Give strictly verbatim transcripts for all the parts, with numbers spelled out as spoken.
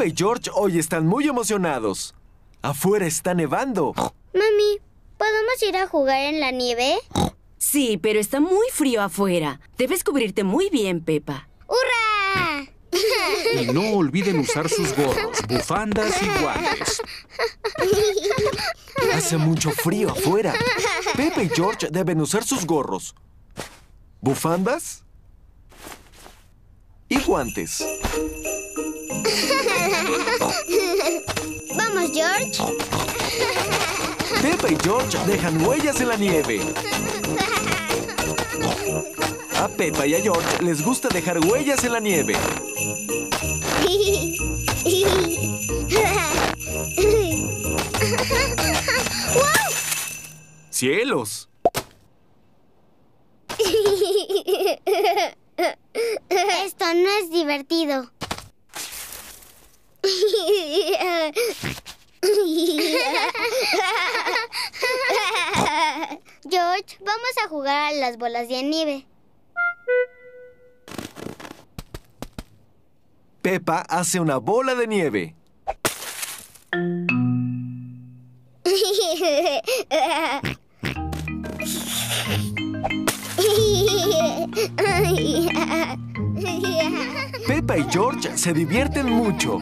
Peppa y George hoy están muy emocionados. Afuera está nevando. Mami, ¿podemos ir a jugar en la nieve? Sí, pero está muy frío afuera. Debes cubrirte muy bien, Peppa. ¡Hurra! Y no olviden usar sus gorros, bufandas y guantes. Hace mucho frío afuera. Peppa y George deben usar sus gorros, bufandas y guantes. Vamos, George. Peppa y George dejan huellas en la nieve. A Peppa y a George les gusta dejar huellas en la nieve. ¡Cielos! Esto no es divertido. George, vamos a jugar a las bolas de nieve. Peppa hace una bola de nieve. Peppa y George se divierten mucho.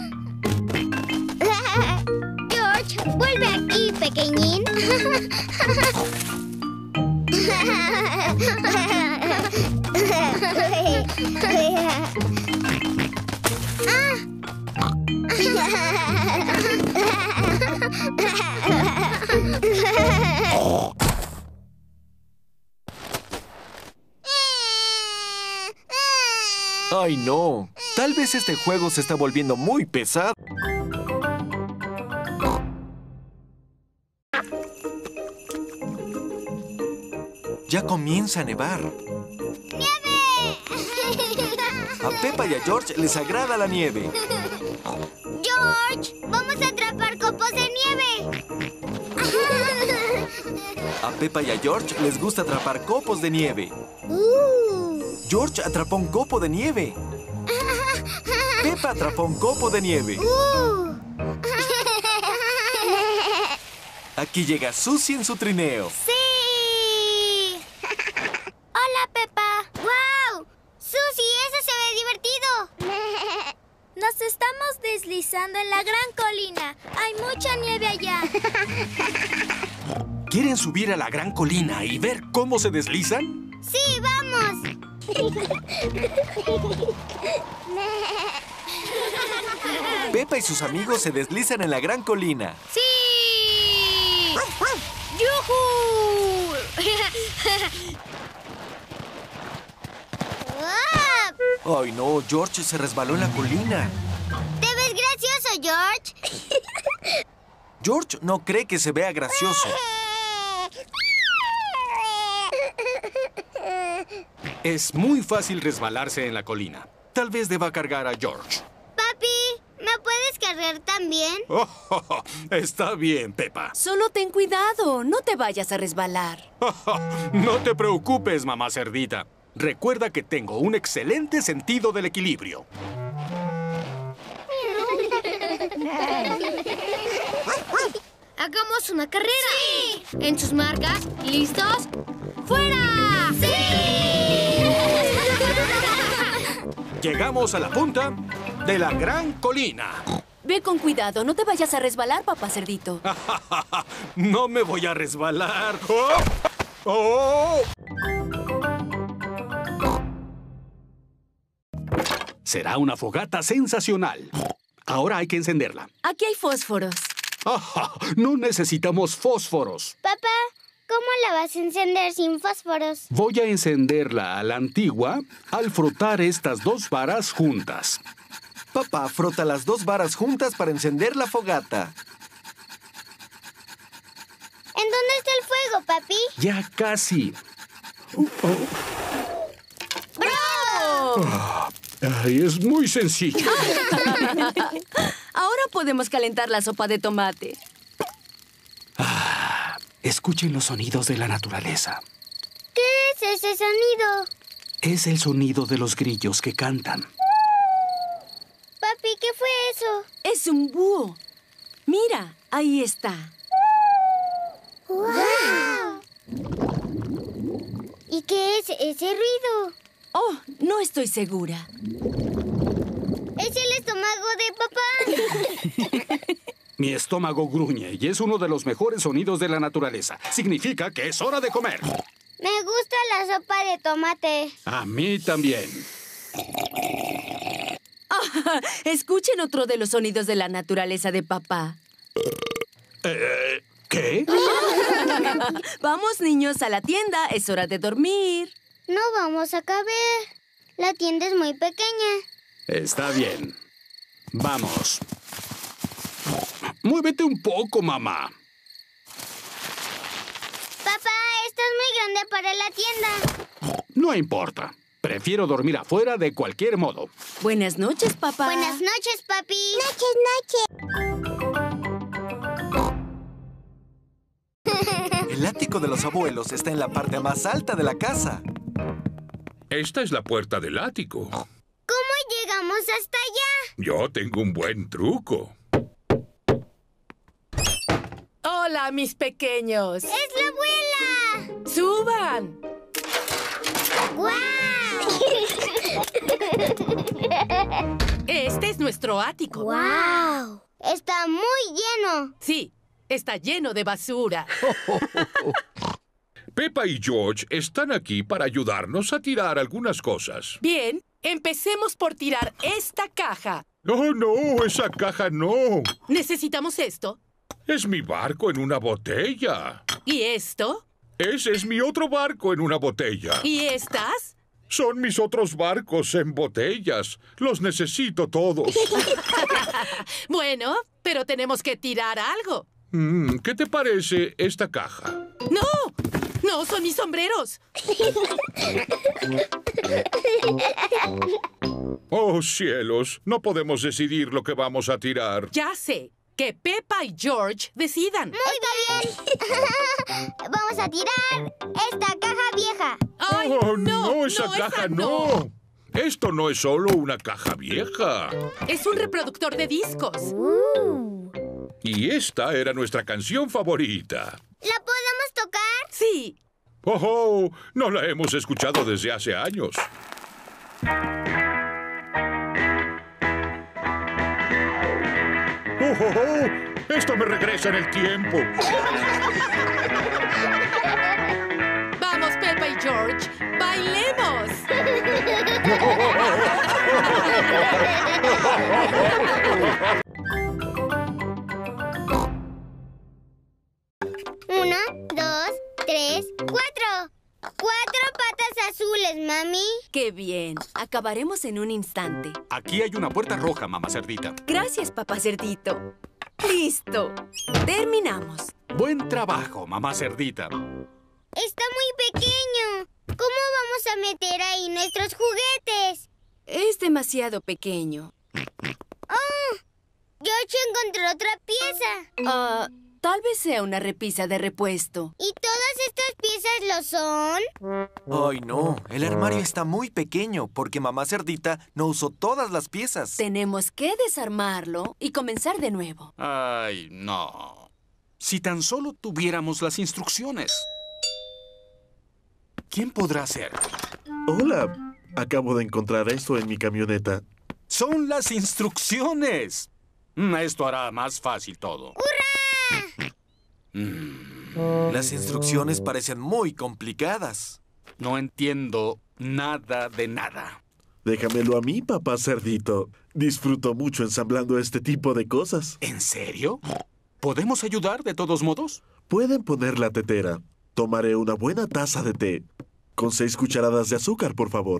George, vuelve aquí, pequeñín. ¡Ay, no! Tal vez este juego se está volviendo muy pesado. Ya comienza a nevar. ¡Nieve! A Peppa y a George les agrada la nieve. George, vamos a atrapar copos de nieve. A Peppa y a George les gusta atrapar copos de nieve. Uh. George atrapó un copo de nieve. Peppa atrapó un copo de nieve. Uh. Aquí llega Susie en su trineo. ¡Sí! ¡Hola, Peppa! ¡Wow! ¡Susie, eso se ve divertido! Nos estamos deslizando en la gran colina. Hay mucha nieve allá. ¿Quieren subir a la gran colina y ver cómo se deslizan? ¡Sí, vamos! Peppa y sus amigos se deslizan en la gran colina. ¡Sí! ¡Yujú! ¡Ay, no! George se resbaló en la colina. ¿Te ves gracioso, George? George no cree que se vea gracioso. Es muy fácil resbalarse en la colina. Tal vez deba cargar a George. Papi, ¿me puedes cargar también? Oh, oh, oh, está bien, Peppa. Solo ten cuidado, no te vayas a resbalar. Oh, oh, no te preocupes, mamá cerdita. Recuerda que tengo un excelente sentido del equilibrio. ¡Hagamos una carrera! ¡Sí! En sus marcas, ¿listos? ¡Fuera! ¡Sí! Llegamos a la punta de la gran colina. Ve con cuidado, no te vayas a resbalar, papá cerdito. No me voy a resbalar. ¡Oh! ¡Oh! Será una fogata sensacional. Ahora hay que encenderla. Aquí hay fósforos. ¡Ah! No necesitamos fósforos. Papá, ¿cómo la vas a encender sin fósforos? Voy a encenderla a la antigua al frotar estas dos varas juntas. Papá frota las dos varas juntas para encender la fogata. ¿En dónde está el fuego, papi? Ya casi. ¡Bravo! Ay, es muy sencillo. Ahora podemos calentar la sopa de tomate. Ah, escuchen los sonidos de la naturaleza. ¿Qué es ese sonido? Es el sonido de los grillos que cantan. Papi, papi, ¿qué fue eso? Es un búho. Mira, ahí está. ¡Wow! ¿Y qué es ese ruido? Oh, no estoy segura. ¡Es el estómago de papá! Mi estómago gruñe y es uno de los mejores sonidos de la naturaleza. Significa que es hora de comer. Me gusta la sopa de tomate. A mí también. Ah, escuchen otro de los sonidos de la naturaleza de papá. Eh, ¿Qué? Vamos, niños, a la tienda. Es hora de dormir. No vamos a caber. La tienda es muy pequeña. Está bien. Vamos. Muévete un poco, mamá. Papá, esto es muy grande para la tienda. No importa. Prefiero dormir afuera de cualquier modo. Buenas noches, papá. Buenas noches, papi. Noches, noches. El ático de los abuelos está en la parte más alta de la casa. Esta es la puerta del ático. ¿Cómo llegamos hasta allá? Yo tengo un buen truco. ¡Hola, mis pequeños! ¡Es la abuela! ¡Suban! ¡Guau! Este es nuestro ático. ¡Guau! Está muy lleno. Sí, está lleno de basura. Peppa y George están aquí para ayudarnos a tirar algunas cosas. Bien, empecemos por tirar esta caja. ¡Oh, no! ¡Esa caja no! Necesitamos esto. Es mi barco en una botella. ¿Y esto? Ese es mi otro barco en una botella. ¿Y estas? Son mis otros barcos en botellas. Los necesito todos. Bueno, pero tenemos que tirar algo. Mm, ¿qué te parece esta caja? ¡No! ¡No, son mis sombreros! ¡Oh, cielos! No podemos decidir lo que vamos a tirar. Ya sé. Que Peppa y George decidan. Muy bien. Vamos a tirar esta caja vieja. ¡Ay, ¡Oh, no! no! ¡Esa no, caja esa no! Esto no es solo una caja vieja. Es un reproductor de discos. Y esta era nuestra canción favorita. ¿La podemos tocar? Sí. ¡Oh, oh! No la hemos escuchado desde hace años. ¡Oh, oh, oh! ¡Esto me regresa en el tiempo! Vamos, Peppa y George. ¡Bailemos! Una, dos, tres, cuatro. Cuatro patas azules, mami. ¡Qué bien! Acabaremos en un instante. Aquí hay una puerta roja, mamá cerdita. Gracias, papá cerdito. ¡Listo! Terminamos. Buen trabajo, mamá cerdita. Está muy pequeño. ¿Cómo vamos a meter ahí nuestros juguetes? Es demasiado pequeño. ¡Oh! George encontró otra pieza. Ah, tal vez sea una repisa de repuesto. ¿Y todas estas piezas lo son? Ay, no. El armario está muy pequeño porque mamá cerdita no usó todas las piezas. Tenemos que desarmarlo y comenzar de nuevo. Ay, no. Si tan solo tuviéramos las instrucciones. ¿Quién podrá hacer? Hola, acabo de encontrar esto en mi camioneta. ¡Son las instrucciones! Mm, Esto hará más fácil todo. ¡Hurra! Mm, Las instrucciones parecen muy complicadas. no entiendo nada de nada. Déjamelo a mí, papá cerdito. Disfruto mucho ensamblando este tipo de cosas. ¿En serio? ¿Podemos ayudar de todos modos? Pueden poner la tetera. Tomaré una buena taza de té. Con seis cucharadas de azúcar, por favor.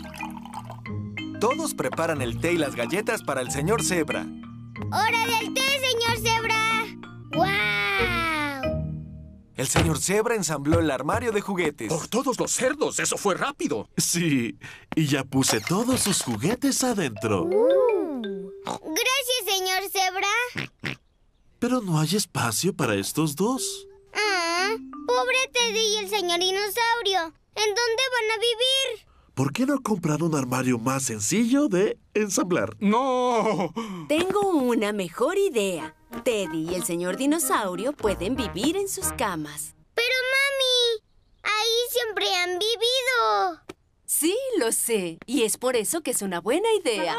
Todos preparan el té y las galletas para el señor Zebra. ¡Hora del té, señor Zebra! ¡Guau! El señor Zebra ensambló el armario de juguetes. ¡Por todos los cerdos! ¡Eso fue rápido! Sí, y ya puse todos sus juguetes adentro. Gracias, señor Zebra. Pero no hay espacio para estos dos. Ah, pobre Teddy y el señor dinosaurio. ¿En dónde van a vivir? ¿por qué no comprar un armario más sencillo de ensamblar? ¡No! Tengo una mejor idea. Teddy y el señor dinosaurio pueden vivir en sus camas. Pero, mami, ahí siempre han vivido. Sí, lo sé. Y es por eso que es una buena idea.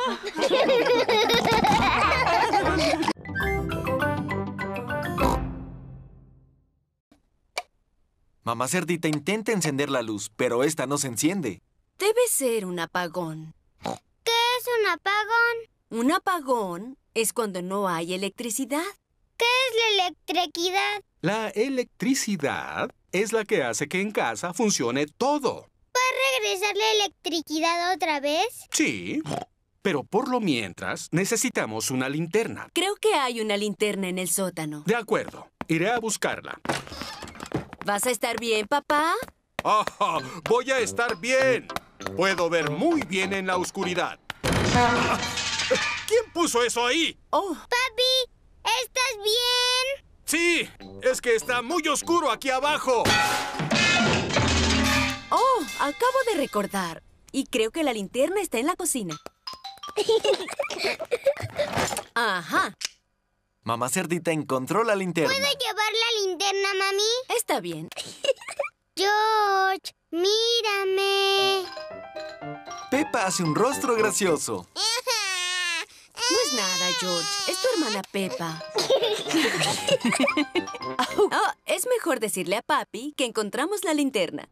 Mamá Cerdita intenta encender la luz, pero esta no se enciende. Debe ser un apagón. ¿Qué es un apagón? Un apagón es cuando no hay electricidad. ¿Qué es la electricidad? La electricidad es la que hace que en casa funcione todo. ¿Puedes regresar la electricidad otra vez? Sí, pero por lo mientras necesitamos una linterna. Creo que hay una linterna en el sótano. De acuerdo, iré a buscarla. ¿Vas a estar bien, papá? ¡Ajá! ¡Voy a estar bien! Puedo ver muy bien en la oscuridad. ¿Quién puso eso ahí? Oh, Papi, ¿estás bien? Sí, es que está muy oscuro aquí abajo. oh, acabo de recordar. Y creo que la linterna está en la cocina. Ajá. Mamá Cerdita encontró la linterna. ¿Puedo llevar la linterna, mami? Está bien. George, mírame. Peppa hace un rostro gracioso. No es nada, George. Es tu hermana Peppa. Oh, es mejor decirle a papi que encontramos la linterna.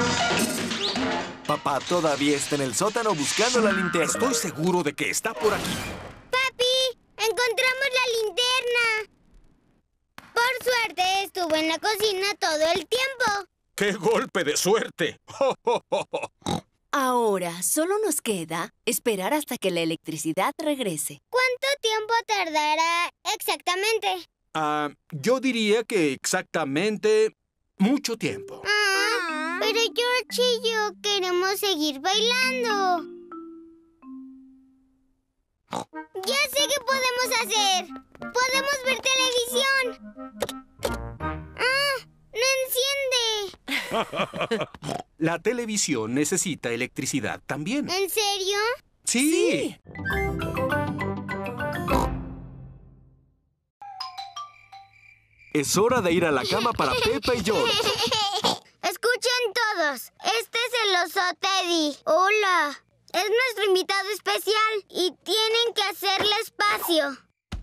Papá todavía está en el sótano buscando la linterna. Estoy seguro de que está por aquí. Papi, encontramos la linterna. Por suerte estuvo en la cocina todo el tiempo. ¡Qué golpe de suerte! Ahora solo nos queda esperar hasta que la electricidad regrese. ¿Cuánto tiempo tardará exactamente? Ah, yo diría que exactamente mucho tiempo. Ah, pero George y yo queremos seguir bailando. Ya sé qué podemos hacer. Podemos ver televisión. ¡Ah! ¡No enciende! La televisión necesita electricidad también. ¿En serio? Sí. Es hora de ir a la cama para Peppa y George. Escuchen todos. Este es el oso Teddy. Hola. Es nuestro invitado especial y tienen que hacerle espacio.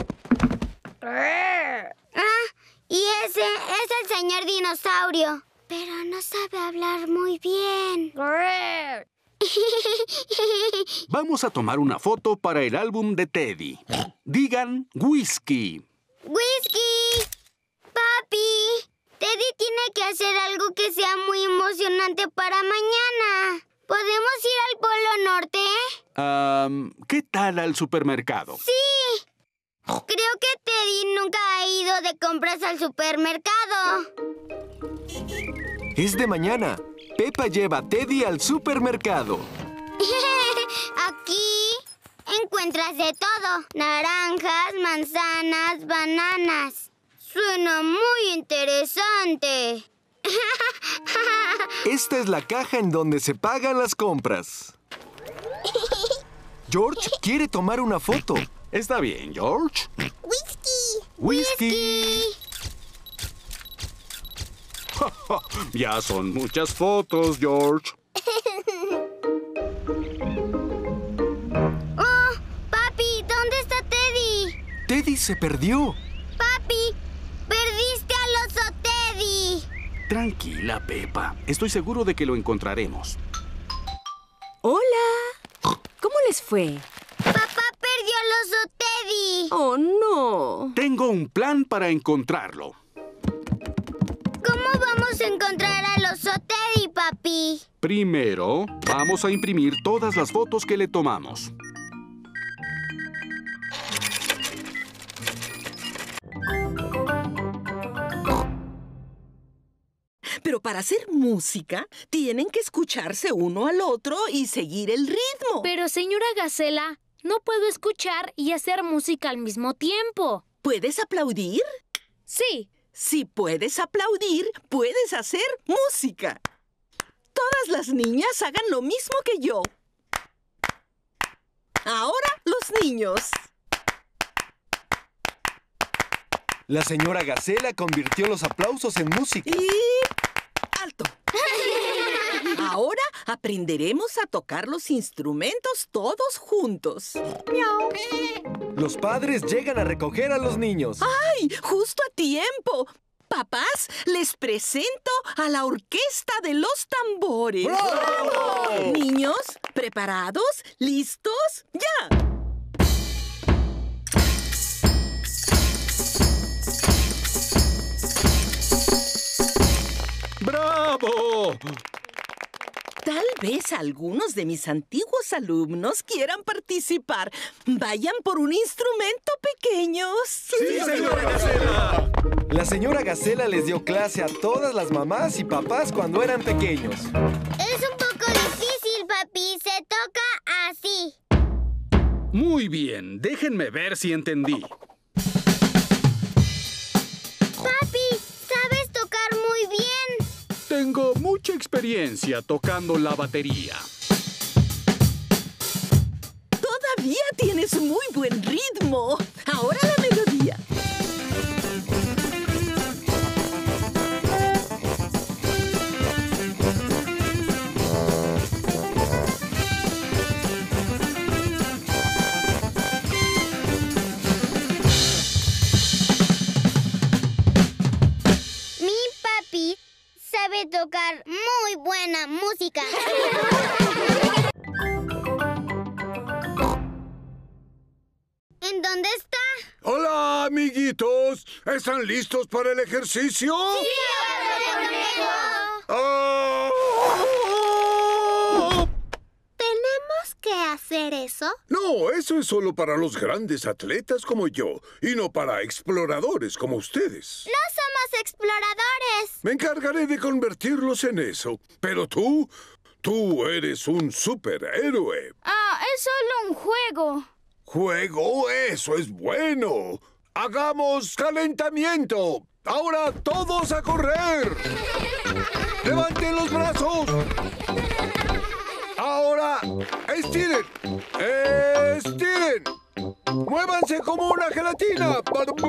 Ah, y ese es el señor dinosaurio. Pero no sabe hablar muy bien. Vamos a tomar una foto para el álbum de Teddy. Digan whisky. ¡Whisky! ¡Papi! Teddy tiene que hacer algo que sea muy emocionante para mañana. ¿Podemos ir al Polo Norte? Um, ¿Qué tal al supermercado? ¡Sí! Creo que Teddy nunca ha ido de compras al supermercado. Es de mañana. Peppa lleva a Teddy al supermercado. Aquí encuentras de todo. Naranjas, manzanas, bananas. Suena muy interesante. Esta es la caja en donde se pagan las compras. George quiere tomar una foto. Está bien, George. ¡Whisky! Whisky. Ya son muchas fotos, George. ¡Oh! Papi, ¿dónde está Teddy? Teddy se perdió. Papi, perdiste al oso Teddy. Tranquila, Peppa. Estoy seguro de que lo encontraremos. ¡Hola! ¿Cómo les fue? Papá perdió al oso Teddy. ¡Oh, no! Tengo un plan para encontrarlo. ¿Cómo vamos a encontrar al oso Teddy, papi? Primero, vamos a imprimir todas las fotos que le tomamos. Pero para hacer música, tienen que escucharse uno al otro y seguir el ritmo. Pero, señora Gacela, no puedo escuchar y hacer música al mismo tiempo. ¿Puedes aplaudir? Sí. Si puedes aplaudir, puedes hacer música. Todas las niñas hagan lo mismo que yo. Ahora los niños. La señora Gacela convirtió los aplausos en música. Y... ¡alto! Ahora aprenderemos a tocar los instrumentos todos juntos. ¡Miau! Los padres llegan a recoger a los niños. ¡Ay! ¡Justo a tiempo! Papás, les presento a la Orquesta de los Tambores. ¡Bravo! Niños, ¿preparados? ¿Listos? ¡Ya! ¡Bravo! Tal vez algunos de mis antiguos alumnos quieran participar. Vayan por un instrumento pequeño. ¡Sí, señora Gacela! La señora Gacela les dio clase a todas las mamás y papás cuando eran pequeños. Es un poco difícil, papi. Se toca así. Muy bien, déjenme ver si entendí. Papi, sabes tocar muy bien. Tengo mucha experiencia tocando la batería. Todavía tienes muy buen ritmo. Ahora la melodía. Mi papi sabe tocar muy buena música. ¿En dónde está? Hola, amiguitos. ¿Están listos para el ejercicio? ¡Sí, abuelo conejo! ¡Ah! ¿Tenemos que hacer eso? No, eso es solo para los grandes atletas como yo y no para exploradores como ustedes. ¡No somos exploradores! Me encargaré de convertirlos en eso. Pero tú, tú eres un superhéroe. Ah, es solo un juego. ¡Juego! ¡Eso es bueno! ¡Hagamos calentamiento! ¡Ahora todos a correr! ¡Levanten los brazos! ¡Ahora estiren! ¡Estiren! ¡Muévanse como una gelatina!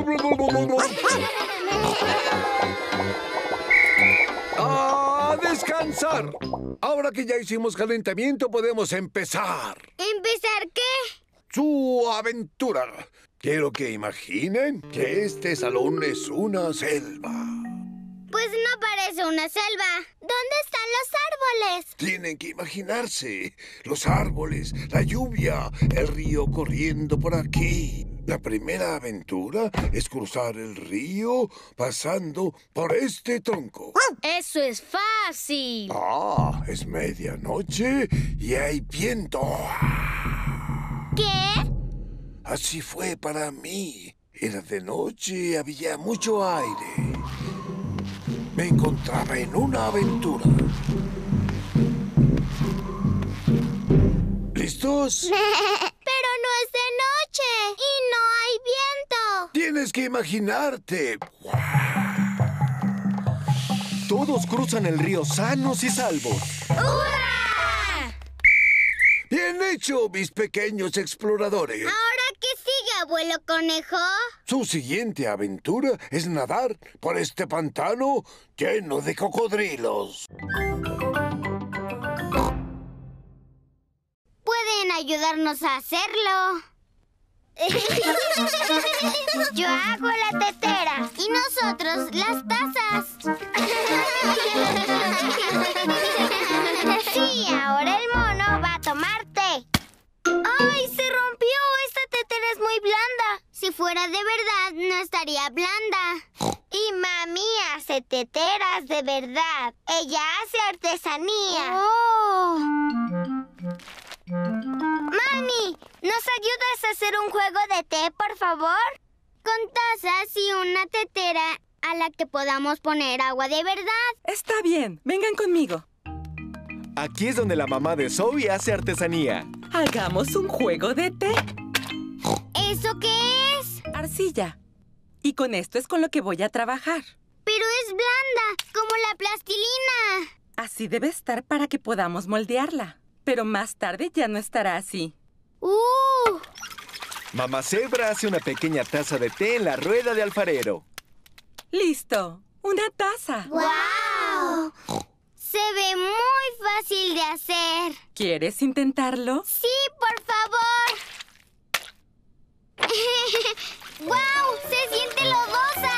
¡A descansar! Ahora que ya hicimos calentamiento, podemos empezar. ¿Empezar qué? Su aventura. Quiero que imaginen que este salón es una selva. Pues no parece una selva. ¿Dónde están los árboles? Tienen que imaginarse los árboles, la lluvia, el río corriendo por aquí. La primera aventura es cruzar el río pasando por este tronco. Eso es fácil. Ah, es medianoche y hay viento. ¿Qué? Así fue para mí. Era de noche, había mucho aire. Me encontraba en una aventura. ¿Listos? Pero no es de noche y no hay viento. Tienes que imaginarte. Todos cruzan el río sanos y salvos. ¡Hurra! Bien hecho, mis pequeños exploradores. ¿Ahora qué sigue, abuelo conejo? Su siguiente aventura es nadar por este pantano lleno de cocodrilos. Pueden ayudarnos a hacerlo. Yo hago la tetera y nosotros las tazas. Sí, ahora el mono va a tomar té. ¡Ay, se rompió! Esta tetera es muy blanda. Si fuera de verdad, no estaría blanda. Y mami hace teteras de verdad. Ella hace artesanía. ¡Oh! Mami, ¿nos ayudas a hacer un juego de té, por favor? Con tazas y una tetera a la que podamos poner agua de verdad. Está bien, vengan conmigo. Aquí es donde la mamá de Zoe hace artesanía. Hagamos un juego de té. ¿Eso qué es? Arcilla. Y con esto es con lo que voy a trabajar. Pero es blanda, como la plastilina. Así debe estar para que podamos moldearla. Pero más tarde ya no estará así. ¡Uh! Mamá Zebra hace una pequeña taza de té en la rueda de alfarero. ¡Listo! ¡Una taza! ¡Guau! Se ve muy fácil de hacer. ¿Quieres intentarlo? ¡Sí, por favor! ¡Guau! ¡Se siente lodosa!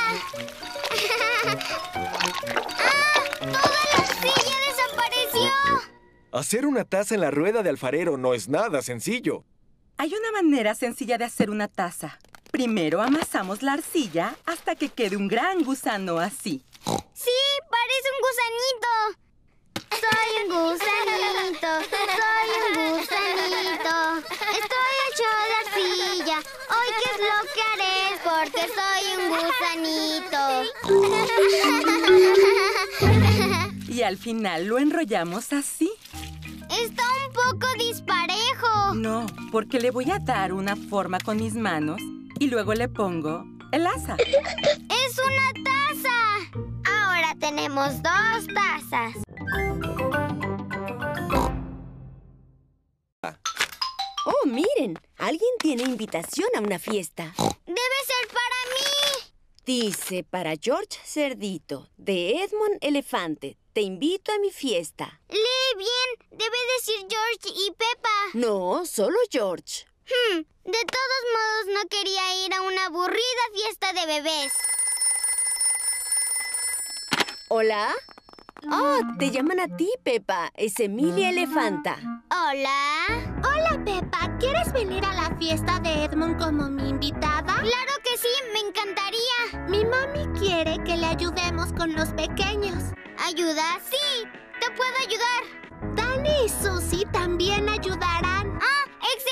¡Ah! ¡Toda la arcilla desapareció! Hacer una taza en la rueda de alfarero no es nada sencillo. Hay una manera sencilla de hacer una taza. Primero amasamos la arcilla hasta que quede un gran gusano así. ¡Sí! ¡Parece un gusanito! Soy un gusanito, soy un gusanito. Estoy hecho de arcilla. Hoy, ¿qué es lo que haré? Porque soy un gusanito. Y al final lo enrollamos así. Está un poco disparejo. No, porque le voy a dar una forma con mis manos y luego le pongo el asa. ¡Es una taza! Ahora tenemos dos tazas. Oh, miren, alguien tiene invitación a una fiesta. ¡Debe ser para mí! Dice, para George Cerdito, de Edmond Elefante. Te invito a mi fiesta. Lee bien. Debe decir George y Peppa. No, solo George. Hmm, de todos modos, no quería ir a una aburrida fiesta de bebés. ¿Hola? Oh, te llaman a ti, Peppa. Es Emilia Elefanta. Hola. Hola, Peppa. ¿Quieres venir a la fiesta de Edmond como mi invitada? Claro que sí, me encantaría. Mi mami quiere que le ayudemos con los pequeños. ¿Ayuda? Sí, te puedo ayudar. Dani y Susie también ayudarán. ¡Ah,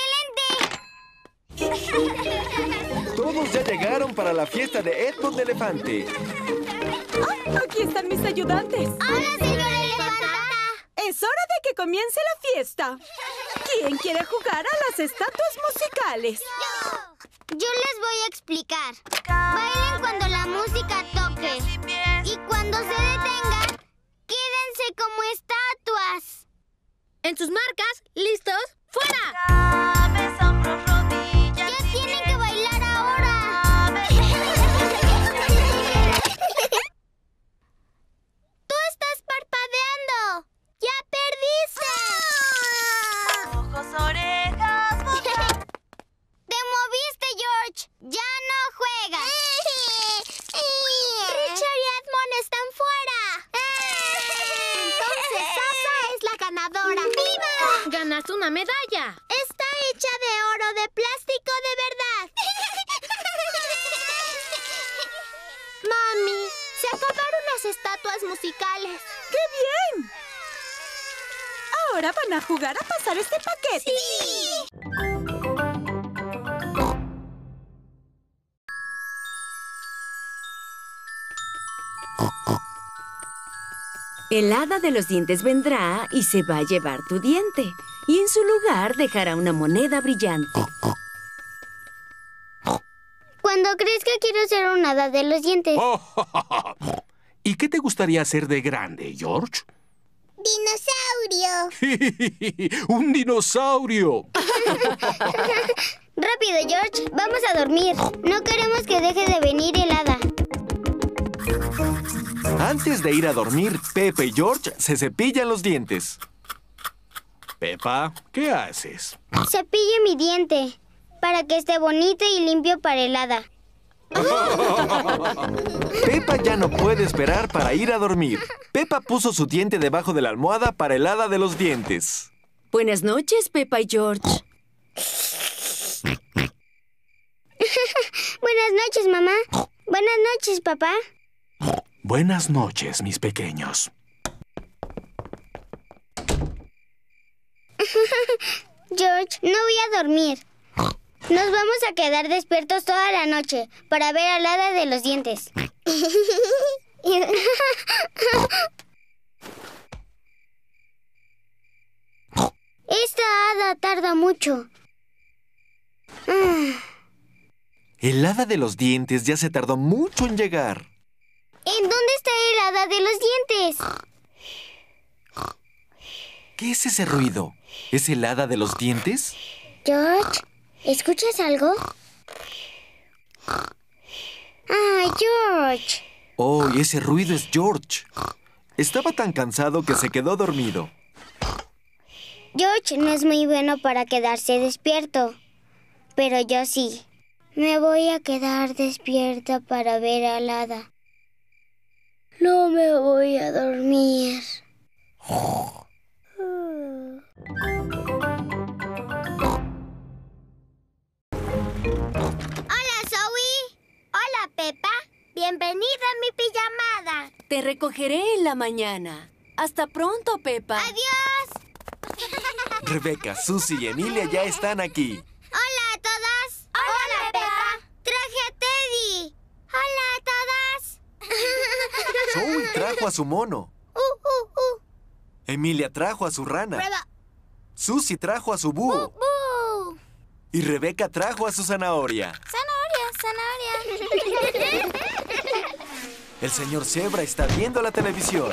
excelente! Todos ya llegaron para la fiesta de Edmond Elefante. ¡Oh, aquí están mis ayudantes! ¡Hola, señora Elefanta! ¡Es hora de que comience la fiesta! ¿Quién quiere jugar a las estatuas musicales? ¡Yo! Yo les voy a explicar. Bailen cuando la música toque. Y cuando se detenga, quédense como estatuas. En sus marcas, ¿listos? ¡Fuera! Cabeza, hombros, rodillas. ¡Ya tienen que bailar ahora! ¡Tú estás parpadeando! ¡Ya perdiste! Ojos, orejas, boca. ¡Te moviste, George! ¡Ya no juegas! Richard y Edmond están fuera. Entonces Sasa es la ganadora. ¡Viva! ¡Ganaste una medalla! Está hecha de oro de plástico de verdad. Mami, se acabaron las estatuas musicales. ¡Qué bien! Ahora van a jugar a pasar este paquete. ¡Sí! El hada de los dientes vendrá y se va a llevar tu diente. Y en su lugar dejará una moneda brillante. Cuando crezca quiero ser un hada de los dientes. ¿Y qué te gustaría hacer de grande, George? ¡Dinosaurio! ¡Un dinosaurio! Rápido, George. Vamos a dormir. No queremos que deje de venir el hada. Antes de ir a dormir, Peppa y George se cepillan los dientes. Peppa, ¿qué haces? Cepille mi diente para que esté bonito y limpio para el hada. Peppa ya no puede esperar para ir a dormir. Peppa puso su diente debajo de la almohada para el hada de los dientes. Buenas noches, Peppa y George. Buenas noches, mamá. Buenas noches, papá. Buenas noches, mis pequeños. George, no voy a dormir. Nos vamos a quedar despiertos toda la noche para ver al hada de los dientes. Esta hada tarda mucho. El hada de los dientes ya se tardó mucho en llegar. ¿En dónde está el hada de los dientes? ¿Qué es ese ruido? ¿Es el hada de los dientes? George, ¿escuchas algo? ¡Ah, George! Oh, y ese ruido es George. Estaba tan cansado que se quedó dormido. George no es muy bueno para quedarse despierto, pero yo sí. Me voy a quedar despierta para ver al hada. No me voy a dormir. Hola, Zoe. Hola, Peppa. Bienvenida a mi pijamada. Te recogeré en la mañana. Hasta pronto, Peppa. ¡Adiós! Rebeca, Susie y Emilia ya están aquí. Hola a todas. Hola, Hola Peppa. Traje a Teddy. Hola a todas. Zoe trajo a su mono. Uh, uh, uh. Emilia trajo a su rana. Prueba. Susie trajo a su búho. Uh, uh. Y Rebeca trajo a su zanahoria. Zanahoria, zanahoria. El señor Zebra está viendo la televisión.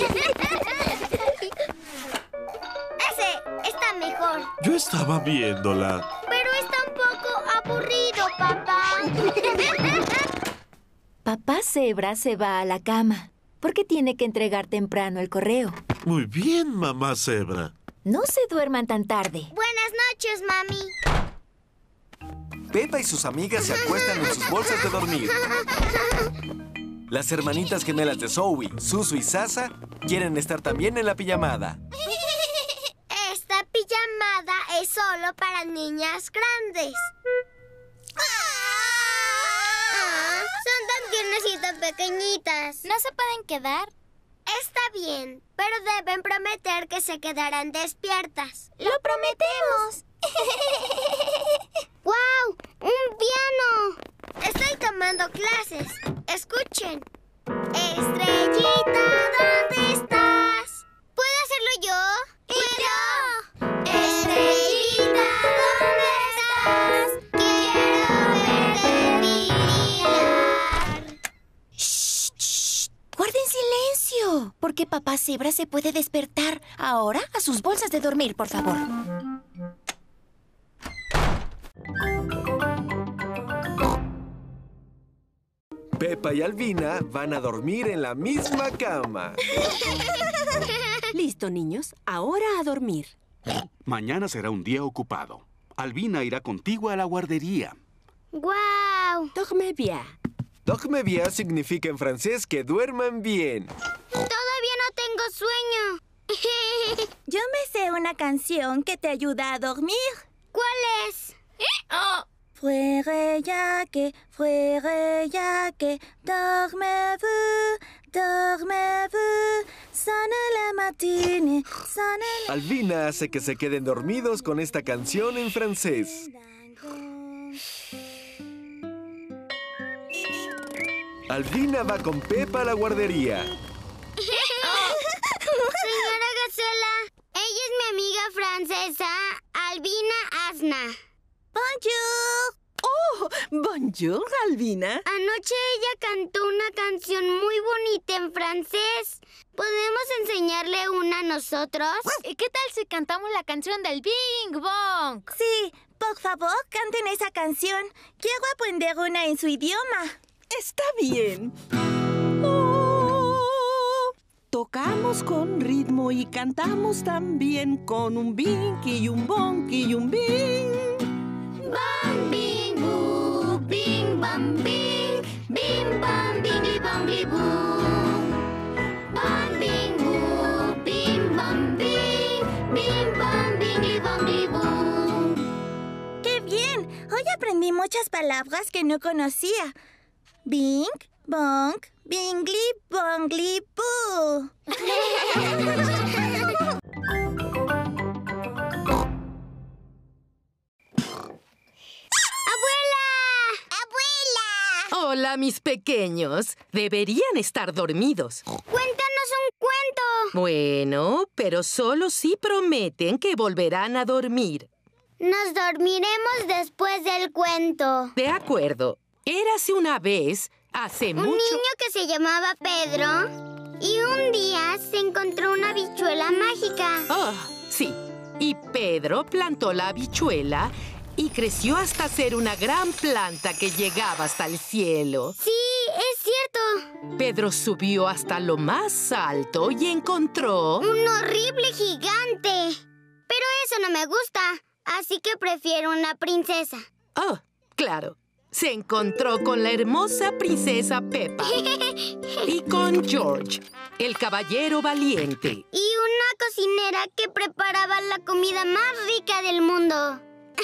Ese está mejor. Yo estaba viéndola. Pero está un poco aburrido, papá. Papá Zebra se va a la cama porque tiene que entregar temprano el correo. Muy bien, mamá Zebra. No se duerman tan tarde. Buenas noches, mami. Peppa y sus amigas se acuestan en sus bolsas de dormir. Las hermanitas gemelas de Zoe, Susu y Sasa, quieren estar también en la pijamada. Esta pijamada es solo para niñas grandes. Ah, son tan tiernas y tan pequeñitas. ¿No se pueden quedar? Está bien, pero deben prometer que se quedarán despiertas. ¡Lo prometemos! ¡Guau! ¡Un piano! Estoy tomando clases. Escuchen. Estrellita, ¿dónde estás? ¿Puedo hacerlo yo? ¡Y yo! Estrellita, ¿dónde estás? Quiero verte brillar. ¡Shh! ¡Shh! ¡Guarden silencio! Porque papá Zebra se puede despertar. Ahora a sus bolsas de dormir, por favor. Peppa y Alvina van a dormir en la misma cama. Listo, niños. Ahora a dormir. Mañana será un día ocupado. Alvina irá contigo a la guardería. ¡Guau! Dorme bien. Dorme bien significa en francés que duerman bien. Todavía no tengo sueño. Yo me sé una canción que te ayuda a dormir. ¿Cuál es? Oh. Frère Jacques, frère Jacques, dormez-vous, dormez-vous, sonne la matine, sonne la... Alvina hace que se queden dormidos con esta canción en francés. Alvina va con Peppa a la guardería. Señora Gacela, ella es mi amiga francesa, Alvina Asna. Bonjour. Oh, bonjour, Alvina. Anoche ella cantó una canción muy bonita en francés. ¿Podemos enseñarle una a nosotros? ¿Y qué tal si cantamos la canción del Bing Bong? Sí, por favor, canten esa canción. Quiero aprender una en su idioma. Está bien. Oh, tocamos con ritmo y cantamos también con un bing y un bong y un bing. Bam, bing, boo, bing, bam, bing, bing, bam, bingy, bongy, boo. Bam, bing, boo, bing, bam, bing, bing, bam, bingy, bongy, boo. ¡Qué bien! Hoy aprendí muchas palabras que no conocía. Bing, bong, bingly, bongly, boo. Hola, mis pequeños. Deberían estar dormidos. ¡Cuéntanos un cuento! Bueno, pero solo si prometen que volverán a dormir. Nos dormiremos después del cuento. De acuerdo. Érase una vez, hace un mucho... Un niño que se llamaba Pedro y un día se encontró una habichuela mágica. Oh, sí. Pedro plantó la habichuela y creció hasta ser una gran planta que llegaba hasta el cielo. Sí, es cierto. Pedro subió hasta lo más alto y encontró... ¡un horrible gigante! Pero eso no me gusta, así que prefiero una princesa. Oh, claro. Se encontró con la hermosa princesa Peppa y con George, el caballero valiente. Y una cocinera que preparaba la comida más rica del mundo.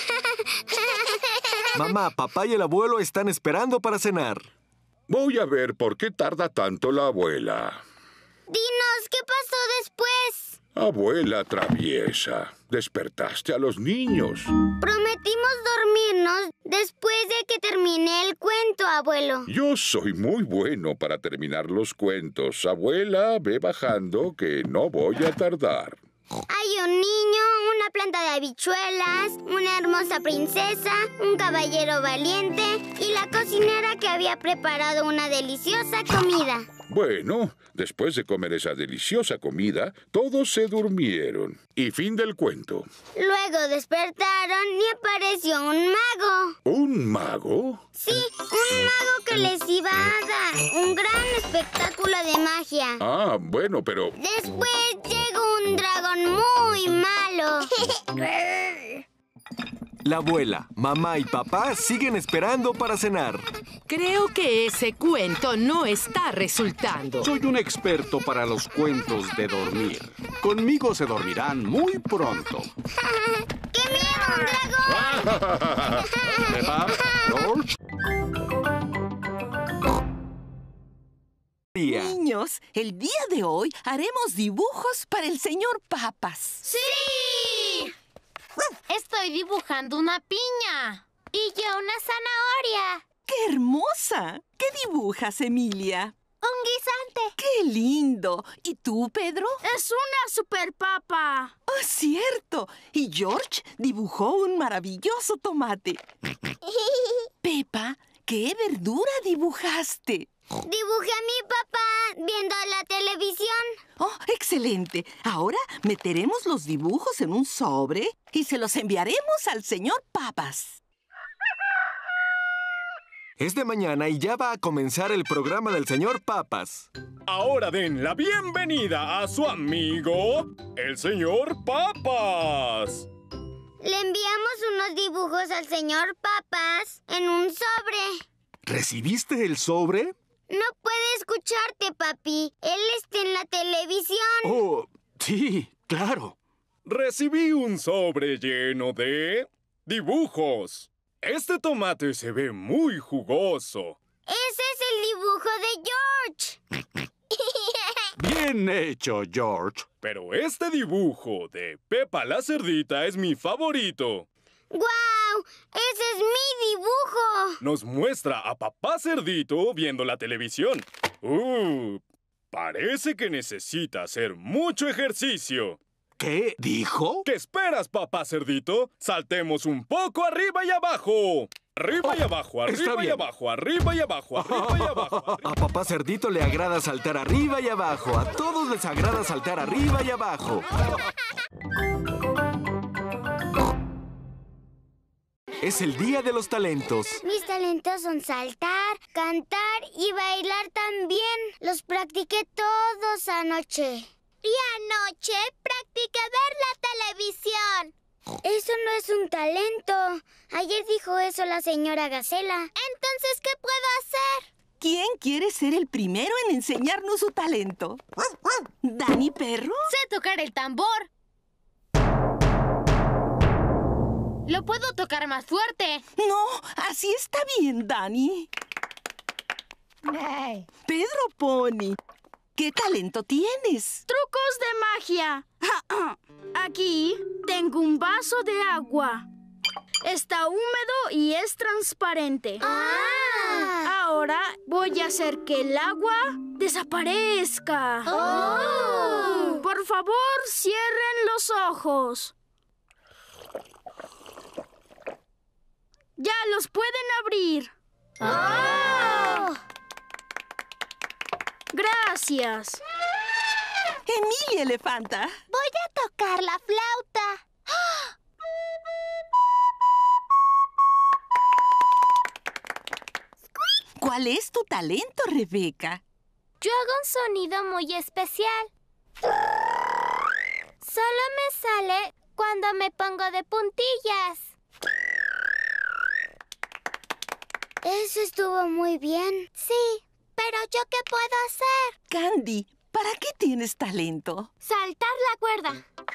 Mamá, papá y el abuelo están esperando para cenar. Voy a ver por qué tarda tanto la abuela. Dinos, ¿qué pasó después? Abuela traviesa, despertaste a los niños. Prometimos dormirnos después de que termine el cuento, abuelo. Yo soy muy bueno para terminar los cuentos. Abuela, ve bajando que no voy a tardar. Hay un niño, una planta de habichuelas, una hermosa princesa, un caballero valiente y la cocinera que había preparado una deliciosa comida. Bueno, después de comer esa deliciosa comida, todos se durmieron. Y fin del cuento. Luego despertaron y apareció un mago. ¿Un mago? Sí, un mago que les iba a dar un gran espectáculo de magia. Ah, bueno, pero... Después llegó un dragón muy malo. La abuela, mamá y papá siguen esperando para cenar. Creo que ese cuento no está resultando. Soy un experto para los cuentos de dormir. Conmigo se dormirán muy pronto. ¡Qué miedo, un dragón! Peppa, George. Niños, el día de hoy haremos dibujos para el señor Papas. ¡Sí! Estoy dibujando una piña. Y yo una zanahoria. ¡Qué hermosa! ¿Qué dibujas, Emilia? Un guisante. ¡Qué lindo! ¿Y tú, Pedro? Es una super papa. ¡Oh, cierto! Y George dibujó un maravilloso tomate. Peppa, ¿qué verdura dibujaste? Dibujé a mi papá viendo la televisión. ¡Oh, excelente! Ahora meteremos los dibujos en un sobre y se los enviaremos al señor Papas. Es de mañana y ya va a comenzar el programa del señor Papas. Ahora den la bienvenida a su amigo, el señor Papas. Le enviamos unos dibujos al señor Papas en un sobre. ¿Recibiste el sobre? No puede escucharte, papi. Él está en la televisión. Oh, sí, claro. Recibí un sobre lleno de dibujos. Este tomate se ve muy jugoso. Ese es el dibujo de George. Bien hecho, George. Pero este dibujo de Peppa la cerdita es mi favorito. ¡Guau! ¡Ese es mi dibujo! Nos muestra a papá cerdito viendo la televisión. ¡Uh! Parece que necesita hacer mucho ejercicio. ¿Qué dijo? ¿Qué esperas, papá cerdito? Saltemos un poco arriba y abajo. Arriba oh, y abajo, arriba y abajo, arriba y abajo, arriba y abajo. Arriba. A papá cerdito le agrada saltar arriba y abajo. A todos les agrada saltar arriba y abajo. Es el día de los talentos. Mis talentos son saltar, cantar y bailar también. Los practiqué todos anoche. Y anoche practiqué ver la televisión. Eso no es un talento. Ayer dijo eso la señora Gacela. Entonces, ¿qué puedo hacer? ¿Quién quiere ser el primero en enseñarnos su talento? ¿Dani Perro? Sé tocar el tambor. Lo puedo tocar más fuerte. No, así está bien, Dani. Hey. Pedro Pony, ¿qué talento tienes? Trucos de magia. Aquí tengo un vaso de agua. Está húmedo y es transparente. ¡Ah! Ahora voy a hacer que el agua desaparezca. ¡Oh! Por favor, cierren los ojos. Ya los pueden abrir. ¡Oh! Gracias. Emilia Elefanta. Voy a tocar la flauta. ¡Oh! ¿Cuál es tu talento, Rebeca? Yo hago un sonido muy especial. Solo me sale cuando me pongo de puntillas. Eso estuvo muy bien. Sí, pero ¿yo qué puedo hacer? Candy, ¿para qué tienes talento? Saltar la cuerda.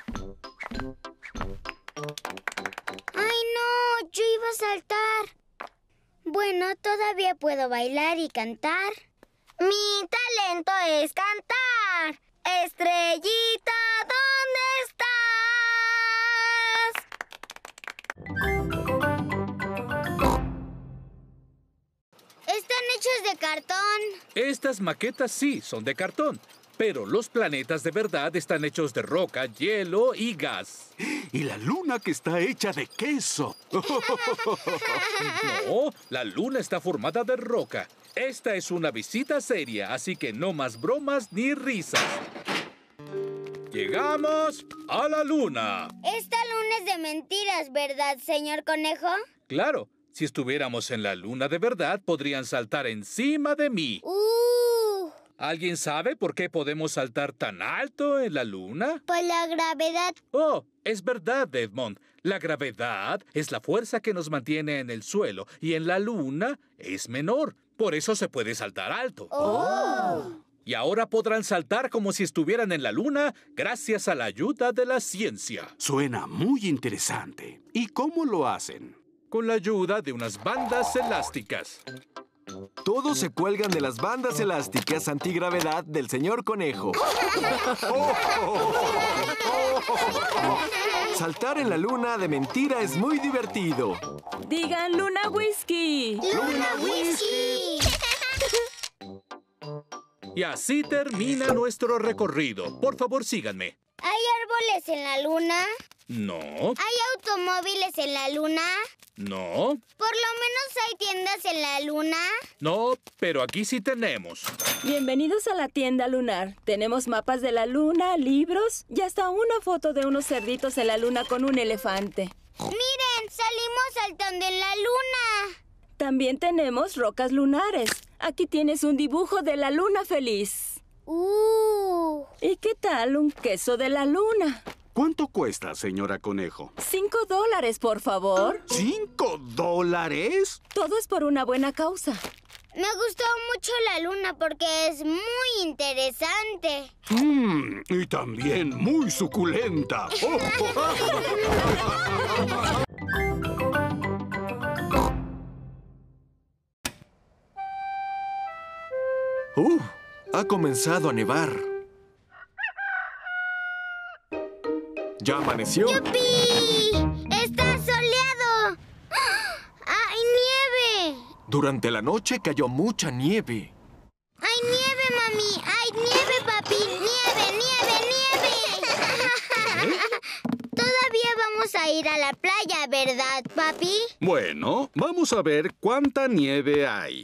¡Ay, no! Yo iba a saltar. Bueno, todavía puedo bailar y cantar. Mi talento es cantar. Estrellita, ¿dónde estás? Están hechos de cartón. Estas maquetas sí son de cartón, pero los planetas de verdad están hechos de roca, hielo y gas. Y la luna que está hecha de queso. No, la luna está formada de roca. Esta es una visita seria, así que no más bromas ni risas. Llegamos a la luna. Esta luna es de mentiras, ¿verdad, señor conejo? Claro, si estuviéramos en la luna de verdad, podrían saltar encima de mí. Uh. ¿Alguien sabe por qué podemos saltar tan alto en la luna? Por la gravedad. Oh, es verdad, Edmond. La gravedad es la fuerza que nos mantiene en el suelo y en la luna es menor. Por eso se puede saltar alto. Oh. Y ahora podrán saltar como si estuvieran en la luna gracias a la ayuda de la ciencia. Suena muy interesante. ¿Y cómo lo hacen? Con la ayuda de unas bandas elásticas. Todos se cuelgan de las bandas elásticas antigravedad del señor conejo. Saltar en la luna de mentira es muy divertido. Digan Luna Whisky. ¡Luna Whisky! Y así termina nuestro recorrido. Por favor, síganme. ¿Hay árboles en la luna? No. ¿Hay automóviles en la luna? No. ¿Por lo menos hay tiendas en la luna? No, pero aquí sí tenemos. Bienvenidos a la tienda lunar. Tenemos mapas de la luna, libros y hasta una foto de unos cerditos en la luna con un elefante. ¡Miren! ¡Salimos saltando en la luna! También tenemos rocas lunares. Aquí tienes un dibujo de la luna feliz. Uh. ¿Y qué tal un queso de la luna? ¿Cuánto cuesta, señora Conejo? Cinco dólares, por favor. ¿Cinco dólares? Todo es por una buena causa. Me gustó mucho la luna porque es muy interesante. Mmm, y también muy suculenta. Uh, ha comenzado a nevar. ¿Ya amaneció? ¡Yupi! ¡Está soleado! ¡Hay nieve! Durante la noche cayó mucha nieve. ¡Hay nieve, mami! ¡Hay nieve, papi! ¡Nieve, nieve, nieve! Todavía vamos a ir a la playa, ¿verdad, papi? Bueno, vamos a ver cuánta nieve hay.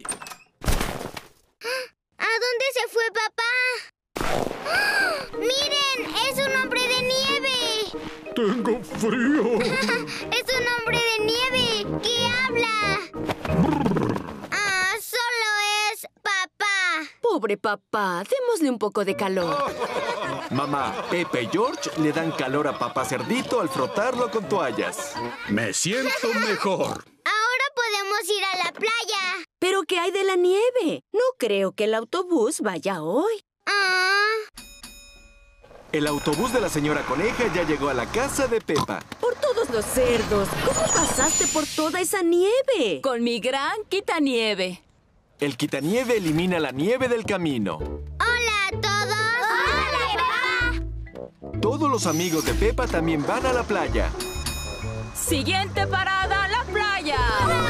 ¿A dónde se fue papá? ¡Miren! ¡Es un hombre de nieve! ¡Tengo frío! ¡Es un hombre de nieve! ¿Qué habla? ¡Ah! ¡Solo es papá! Pobre papá, démosle un poco de calor. Mamá, Pepe y George le dan calor a papá cerdito al frotarlo con toallas. Me siento mejor. Ahora podemos ir a la playa. ¿Pero qué hay de la nieve? No creo que el autobús vaya hoy. Ah. El autobús de la señora Coneja ya llegó a la casa de Pepa. Por todos los cerdos, ¿cómo pasaste por toda esa nieve? Con mi gran quitanieve. El quitanieve elimina la nieve del camino. ¡Hola a todos! ¡Hola, papá! Todos los amigos de Pepa también van a la playa. Siguiente parada, la playa.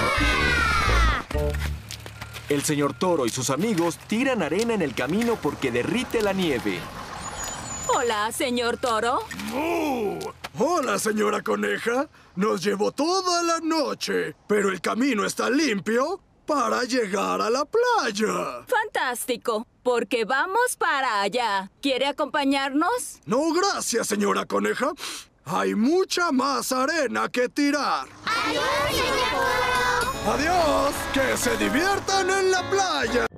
El señor Toro y sus amigos tiran arena en el camino porque derrite la nieve. Hola, señor Toro. ¡Oh! Hola, señora Coneja. Nos llevó toda la noche, pero el camino está limpio para llegar a la playa. Fantástico, porque vamos para allá. ¿Quiere acompañarnos? No, gracias, señora Coneja. Hay mucha más arena que tirar. ¡Adiós, señor Toro! ¡Adiós! ¡Que se diviertan en la playa!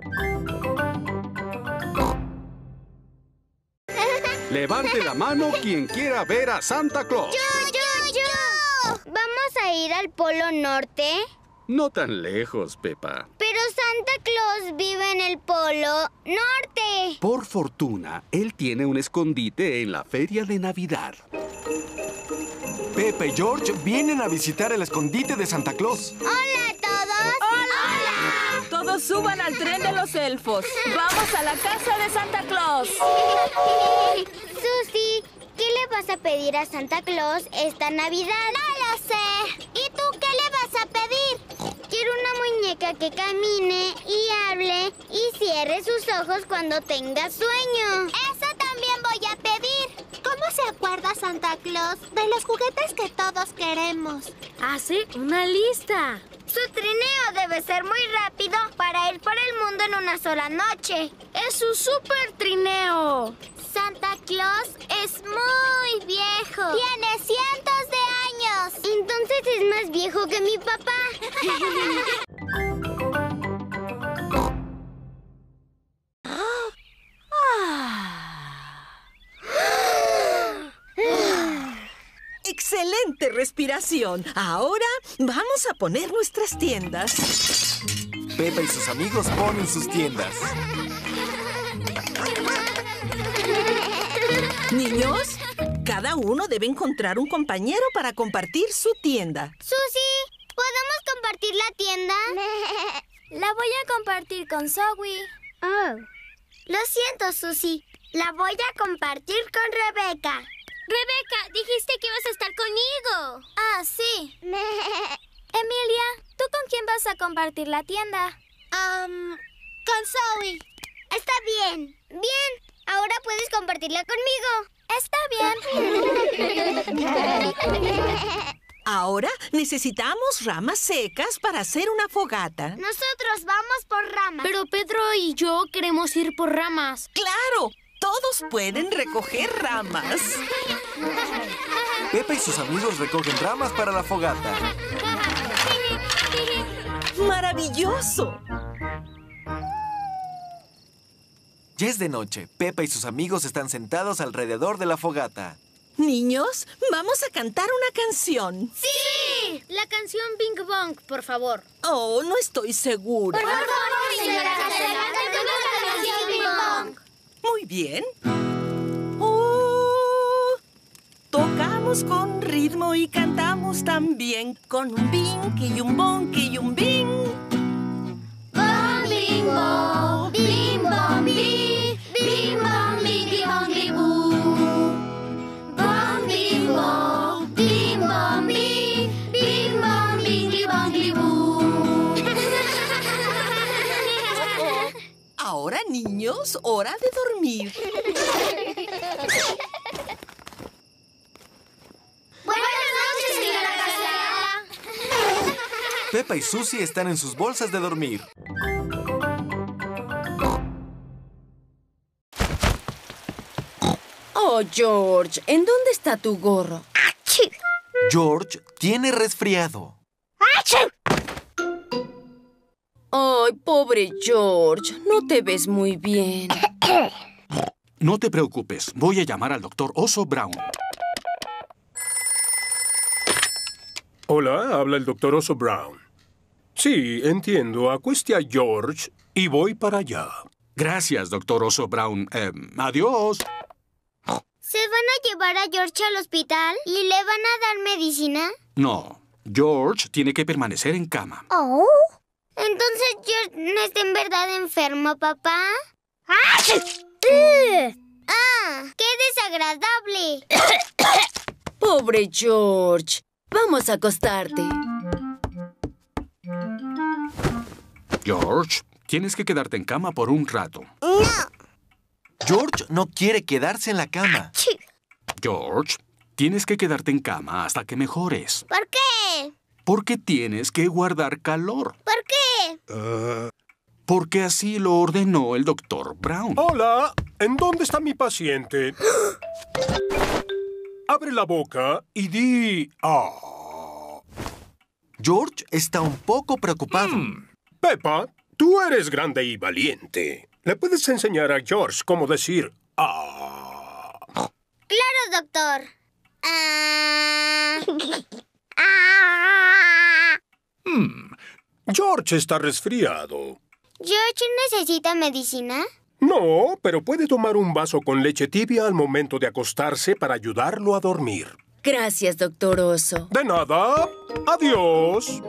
Levante la mano quien quiera ver a Santa Claus. ¡Yo, yo, yo! ¿Vamos a ir al Polo Norte? No tan lejos, Pepa. Pero Santa Claus vive en el Polo Norte. Por fortuna, él tiene un escondite en la feria de Navidad. Pepa y George vienen a visitar el escondite de Santa Claus. ¡Hola a todos! ¡Hola! Todos suban al tren de los elfos. ¡Vamos a la casa de Santa Claus! Susie, ¿qué le vas a pedir a Santa Claus esta Navidad? ¡No lo sé! ¿Y tú qué le vas a pedir? Quiero una muñeca que camine y hable y cierre sus ojos cuando tenga sueño. Eso también voy a pedir. ¿Cómo se acuerda Santa Claus de los juguetes que todos queremos? Hace una lista. Su trineo debe ser muy rápido para ir por el mundo en una sola noche. ¡Es su super trineo! Santa Claus es muy viejo. Tiene cientos de años. Entonces es más viejo que mi papá. ¡Excelente respiración! Ahora vamos a poner nuestras tiendas. Pepa y sus amigos ponen sus tiendas. Niños, cada uno debe encontrar un compañero para compartir su tienda. Susie, ¿podemos compartir la tienda? La voy a compartir con Zoe. Oh. Lo siento, Susie. La voy a compartir con Rebeca. Rebeca, dijiste que ibas a estar conmigo. Ah, sí. Emilia, ¿tú con quién vas a compartir la tienda? Um, con Zoe. Está bien. Bien. Ahora puedes compartirla conmigo. Está bien. Ahora necesitamos ramas secas para hacer una fogata. Nosotros vamos por ramas. Pero Pedro y yo queremos ir por ramas. ¡Claro! Todos pueden recoger ramas. Pepa y sus amigos recogen ramas para la fogata. ¡Maravilloso! Ya es de noche. Pepa y sus amigos están sentados alrededor de la fogata. Niños, vamos a cantar una canción. ¡Sí! La canción Bing Bong, por favor. Oh, no estoy segura. Por favor, señora Casella, cantemos la canción Bing Bong. Muy bien. Oh, tocamos con ritmo y cantamos también con un bing y un bong y un bing. Bong, bing, bong, bing, bong, bing, bing, bong, bing, bong, bing, boo. Bong, bing, bong, bing, bong, bing, bing, bong, bing, bong, bing, boo. Ahora, niños, hora de dormir. Buenas noches, señora Casella. Pepa y Susie están en sus bolsas de dormir. Oh, George, ¿en dónde está tu gorro? George tiene resfriado. Ay, pobre George, no te ves muy bien. No te preocupes, voy a llamar al doctor Oso Brown. Hola, habla el doctor Oso Brown. Sí, entiendo. Acueste a George y voy para allá. Gracias, doctor Oso Brown. Eh, adiós. ¿Se van a llevar a George al hospital y le van a dar medicina? No, George tiene que permanecer en cama. Oh. Entonces George no está en verdad enfermo, papá. ¡Ah! ¡Ah! ¡Qué desagradable! Pobre George. Vamos a acostarte. George, tienes que quedarte en cama por un rato. No. George no quiere quedarse en la cama. George, tienes que quedarte en cama hasta que mejores. ¿Por qué? Porque tienes que guardar calor. ¿Por qué? Uh... Porque así lo ordenó el doctor Brown. Hola, ¿en dónde está mi paciente? Abre la boca y di... Ah. George está un poco preocupado. Mm. Peppa, tú eres grande y valiente. ¿Le puedes enseñar a George cómo decir ah? Claro, doctor. Ah. Hmm. George está resfriado. ¿George necesita medicina? No, pero puede tomar un vaso con leche tibia al momento de acostarse para ayudarlo a dormir. Gracias, doctor Oso. De nada. Adiós.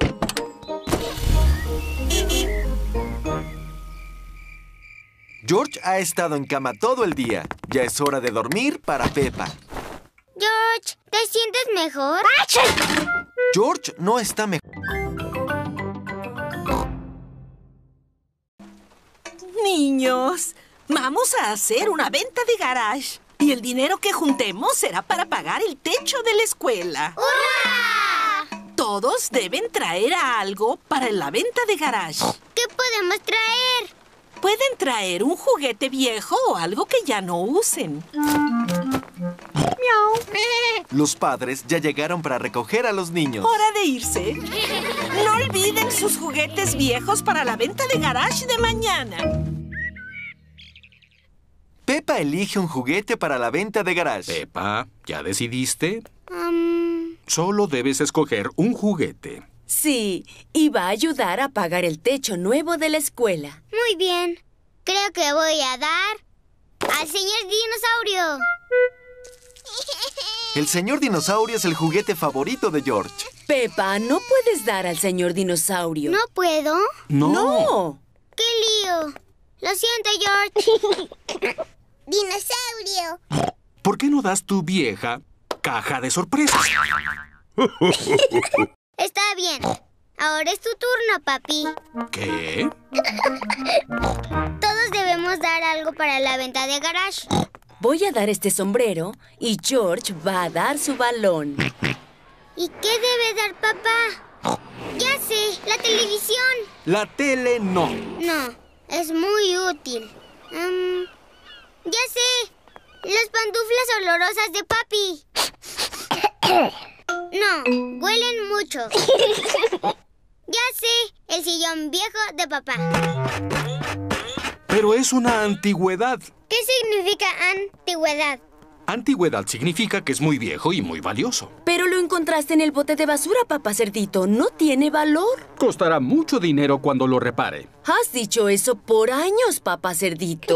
George ha estado en cama todo el día. Ya es hora de dormir para Peppa. George, ¿te sientes mejor? George no está mejor. Niños, vamos a hacer una venta de garage. Y el dinero que juntemos será para pagar el techo de la escuela. ¡Hurra! Todos deben traer algo para la venta de garage. ¿Qué podemos traer? Pueden traer un juguete viejo o algo que ya no usen. Miau. Los padres ya llegaron para recoger a los niños. Hora de irse. No olviden sus juguetes viejos para la venta de garage de mañana. Peppa elige un juguete para la venta de garage. Peppa, ¿ya decidiste? Um... Solo debes escoger un juguete. Sí, y va a ayudar a pagar el techo nuevo de la escuela. Muy bien. Creo que voy a dar al señor dinosaurio. El señor dinosaurio es el juguete favorito de George. Peppa, no puedes dar al señor dinosaurio. ¿No puedo? No. No. ¡Qué lío! Lo siento, George. ¡Dinosaurio! ¿Por qué no das tu vieja caja de sorpresas? Está bien. Ahora es tu turno, papi. ¿Qué? Todos debemos dar algo para la venta de garage. Voy a dar este sombrero y George va a dar su balón. ¿Y qué debe dar papá? Ya sé, la televisión. La tele no. No, es muy útil. Um, ya sé, las pantuflas olorosas de papi. No, huelen mucho. Ya sé, el sillón viejo de papá. Pero es una antigüedad. ¿Qué significa antigüedad? Antigüedad significa que es muy viejo y muy valioso. Pero lo encontraste en el bote de basura, papá cerdito. No tiene valor. Costará mucho dinero cuando lo repare. Has dicho eso por años, papá cerdito.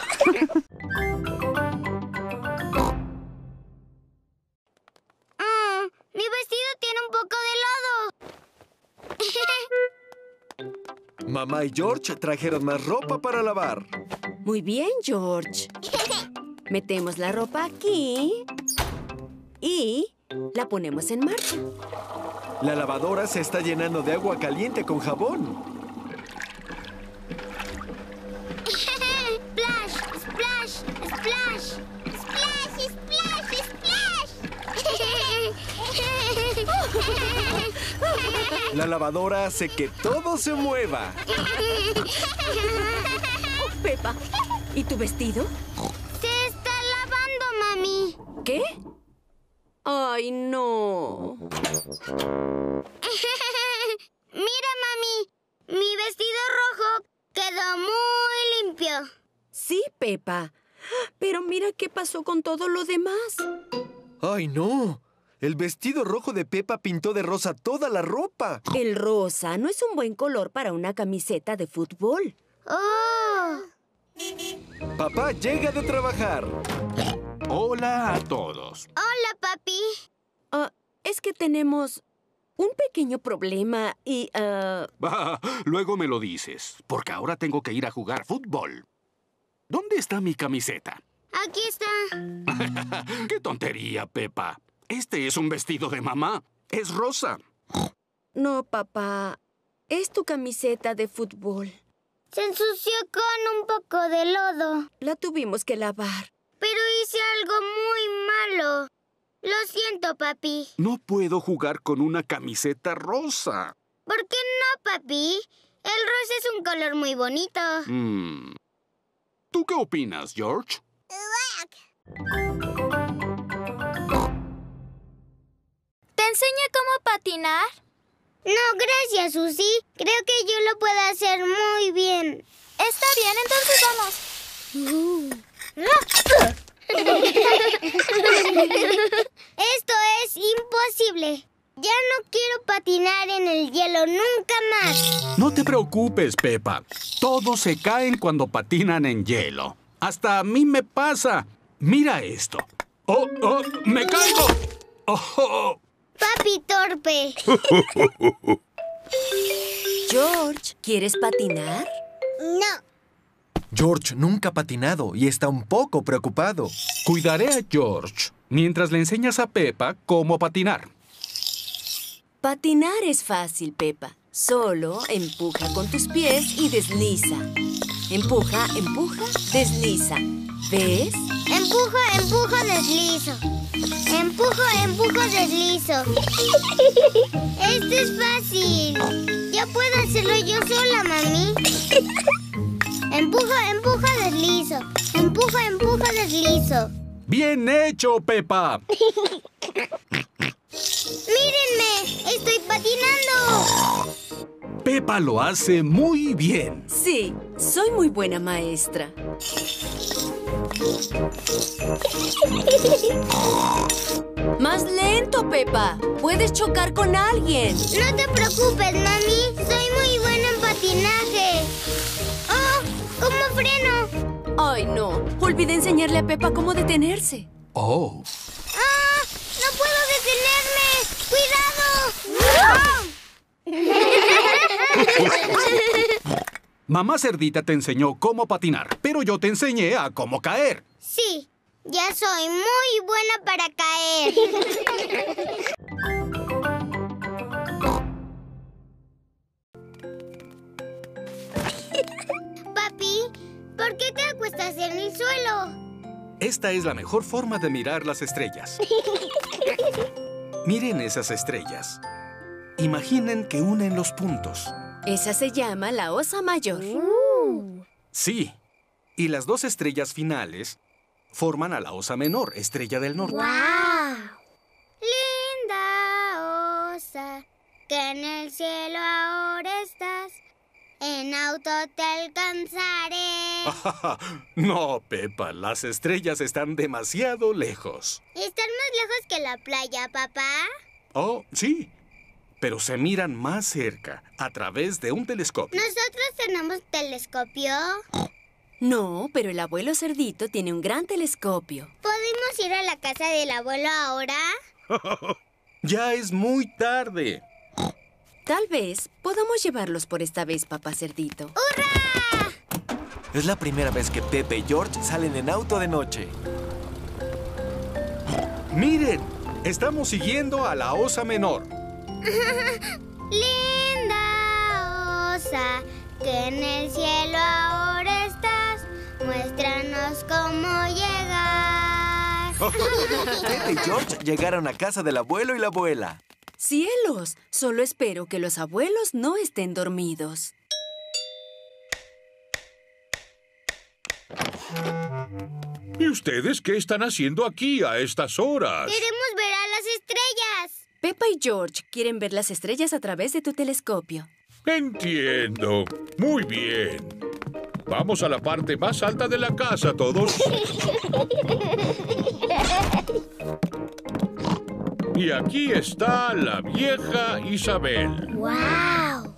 Mm, mi vestido tiene un poco de lodo. Mamá y George trajeron más ropa para lavar. Muy bien, George. Metemos la ropa aquí y la ponemos en marcha. La lavadora se está llenando de agua caliente con jabón. ¡Splash! ¡Splash! ¡Splash! ¡Splash! ¡Splash! ¡Splash! La lavadora hace que todo se mueva. Oh, Peppa, ¿y tu vestido? Se está lavando, mami. ¿Qué? Ay, no. Mira, mami. Mi vestido rojo quedó muy limpio. Sí, Peppa. Pero mira qué pasó con todo lo demás. ¡Ay, no! El vestido rojo de Peppa pintó de rosa toda la ropa. El rosa no es un buen color para una camiseta de fútbol. ¡Oh! Papá llega de trabajar. Hola a todos. Hola, papi. Uh, es que tenemos un pequeño problema y... Uh... Ah, luego me lo dices, porque ahora tengo que ir a jugar fútbol. ¿Dónde está mi camiseta? Aquí está. ¡Qué tontería, Peppa! Este es un vestido de mamá. Es rosa. No, papá. Es tu camiseta de fútbol. Se ensució con un poco de lodo. La tuvimos que lavar. Pero hice algo muy malo. Lo siento, papi. No puedo jugar con una camiseta rosa. ¿Por qué no, papi? El rosa es un color muy bonito. Mm. ¿Tú qué opinas, George? ¿Te enseña cómo patinar? No, gracias, Susie. Creo que yo lo puedo hacer muy bien. Está bien, entonces vamos. Esto es imposible. Ya no quiero patinar en el hielo nunca más. No te preocupes, Peppa. Todos se caen cuando patinan en hielo. Hasta a mí me pasa. Mira esto. ¡Oh, oh! ¡Me caigo! ¡Oh, oh! Papi torpe. George, ¿quieres patinar? No. George nunca ha patinado y está un poco preocupado. Cuidaré a George mientras le enseñas a Peppa cómo patinar. Patinar es fácil, Peppa. Solo empuja con tus pies y desliza. Empuja, empuja, desliza. ¿Ves? Empujo, empujo, deslizo. Empujo, empujo, deslizo. Esto es fácil. Ya puedo hacerlo yo sola, mami. Empujo, empujo, deslizo. Empujo, empujo, deslizo. ¡Bien hecho, Peppa! ¡Mírenme! ¡Estoy patinando! Peppa lo hace muy bien. Sí, soy muy buena maestra. ¡Más lento, Peppa! ¡Puedes chocar con alguien! No te preocupes, mami. Soy muy buena en patinaje. ¡Oh! ¿Cómo freno? ¡Ay, no! Olvidé enseñarle a Peppa cómo detenerse. ¡Oh! ¡Ah! ¡No puedo detenerme! ¡Cuidado! Mamá Cerdita te enseñó cómo patinar, pero yo te enseñé a cómo caer. Sí, ya soy muy buena para caer. Papi, ¿por qué te acuestas en el suelo? Esta es la mejor forma de mirar las estrellas. Miren esas estrellas. Imaginen que unen los puntos. Esa se llama la Osa Mayor. Uh. Sí. Y las dos estrellas finales forman a la Osa Menor, estrella del norte. ¡Wow! Linda osa, que en el cielo ahora estás. En auto te alcanzaré. No, Peppa, las estrellas están demasiado lejos. ¿Están más lejos que la playa, papá? Oh, sí. Pero se miran más cerca, a través de un telescopio. ¿Nosotros tenemos telescopio? No, pero el abuelo Cerdito tiene un gran telescopio. ¿Podemos ir a la casa del abuelo ahora? Ya es muy tarde. Tal vez podamos llevarlos por esta vez, papá Cerdito. ¡Hurra! Es la primera vez que Pepe y George salen en auto de noche. Miren, estamos siguiendo a la Osa Menor. Linda osa, que en el cielo ahora estás, muéstranos cómo llegar. Pepe y George llegaron a casa del abuelo y la abuela. ¡Cielos! Solo espero que los abuelos no estén dormidos. ¿Y ustedes qué están haciendo aquí a estas horas? Queremos ver a las estrellas. Peppa y George quieren ver las estrellas a través de tu telescopio. Entiendo. Muy bien. Vamos a la parte más alta de la casa, todos. Y aquí está la vieja Isabel. ¡Guau!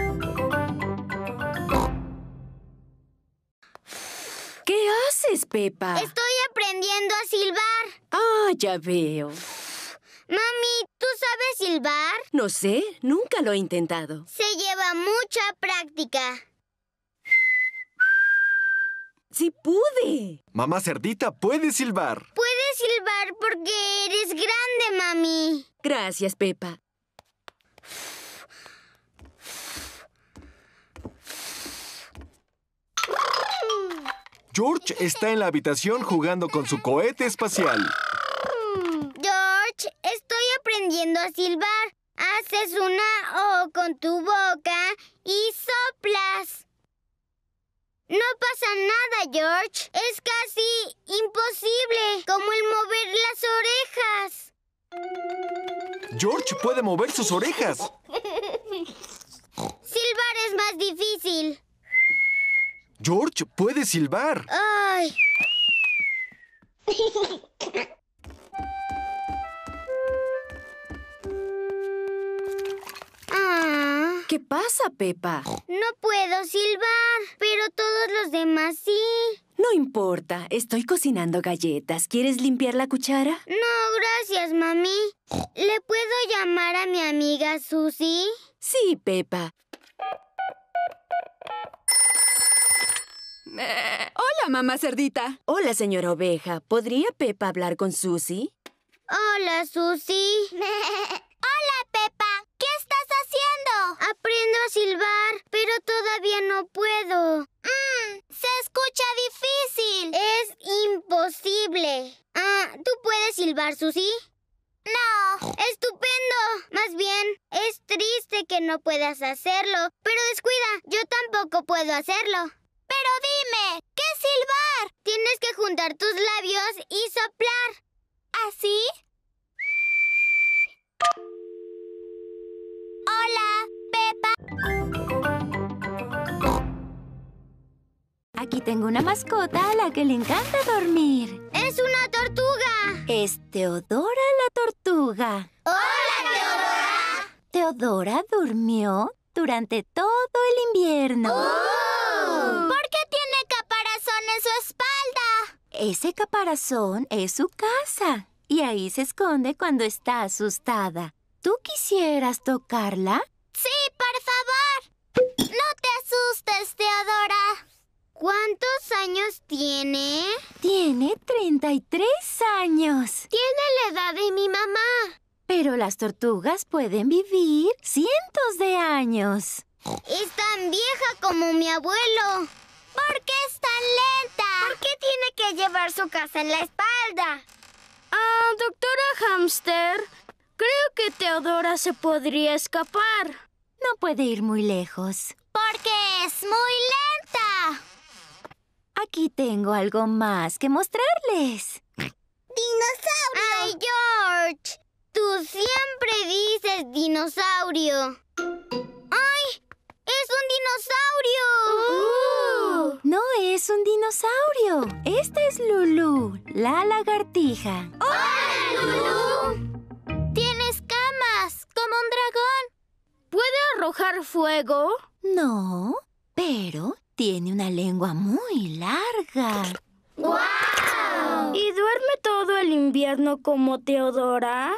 ¿Qué haces, Peppa? Estoy aprendiendo a silbar. Ah, ya veo. Mami, ¿tú sabes silbar? No sé, nunca lo he intentado. Se lleva mucha práctica. ¡Sí pude! Mamá Cerdita puede silbar. Puedes silbar porque eres grande, mami. Gracias, Peppa. George está en la habitación jugando con su cohete espacial. George, estoy aprendiendo a silbar. Haces una O con tu boca y soplas. No pasa nada, George. Es casi imposible, como el mover las orejas. George puede mover sus orejas. George puede silbar. ¡Ay! Ah, ¿Qué pasa, Peppa? no puedo silbar, pero todos los demás sí. No importa, estoy cocinando galletas. ¿Quieres limpiar la cuchara? No, gracias, mami. ¿Le puedo llamar a mi amiga Susie? Sí, Peppa. Hola, mamá cerdita. Hola, señora oveja. ¿Podría Peppa hablar con Susie? Hola, Susie. Hola, Peppa. ¿Qué estás haciendo? Aprendo a silbar, pero todavía no puedo. Mmm, se escucha difícil. Es imposible. Ah, ¿tú puedes silbar, Susie? No. ¡Estupendo! Más bien, es triste que no puedas hacerlo. Pero descuida, yo tampoco puedo hacerlo. Pero dime, ¿qué es silbar? Tienes que juntar tus labios y soplar. ¿Así? Hola, Peppa. Aquí tengo una mascota a la que le encanta dormir. ¡Es una tortuga! Es Teodora la tortuga. ¡Hola, Teodora! Teodora durmió durante todo el invierno. ¡Oh! ¿Por qué tiene caparazón en su espalda? Ese caparazón es su casa y ahí se esconde cuando está asustada. ¿Tú quisieras tocarla? Sí, por favor. No te asustes, Teodora. ¿Cuántos años tiene? Tiene treinta y tres años. Tiene la edad de mi mamá. Pero las tortugas pueden vivir cientos de años. Es tan vieja como mi abuelo. ¿Por qué es tan lenta? ¿Por qué tiene que llevar su casa en la espalda? Ah, doctora Hamster, creo que Teodora se podría escapar. No puede ir muy lejos. Porque es muy lenta. Aquí tengo algo más que mostrarles. ¡Dinosaurio! ¡Ay, George! Tú siempre dices dinosaurio. ¡Ay! ¡Es un dinosaurio! Uh, no es un dinosaurio. Esta es Lulú, la lagartija. ¡Hola, Lulú! Tiene escamas, como un dragón. ¿Puede arrojar fuego? No, pero tiene una lengua muy larga. ¡Guau! ¿Y duerme todo el invierno como Teodora?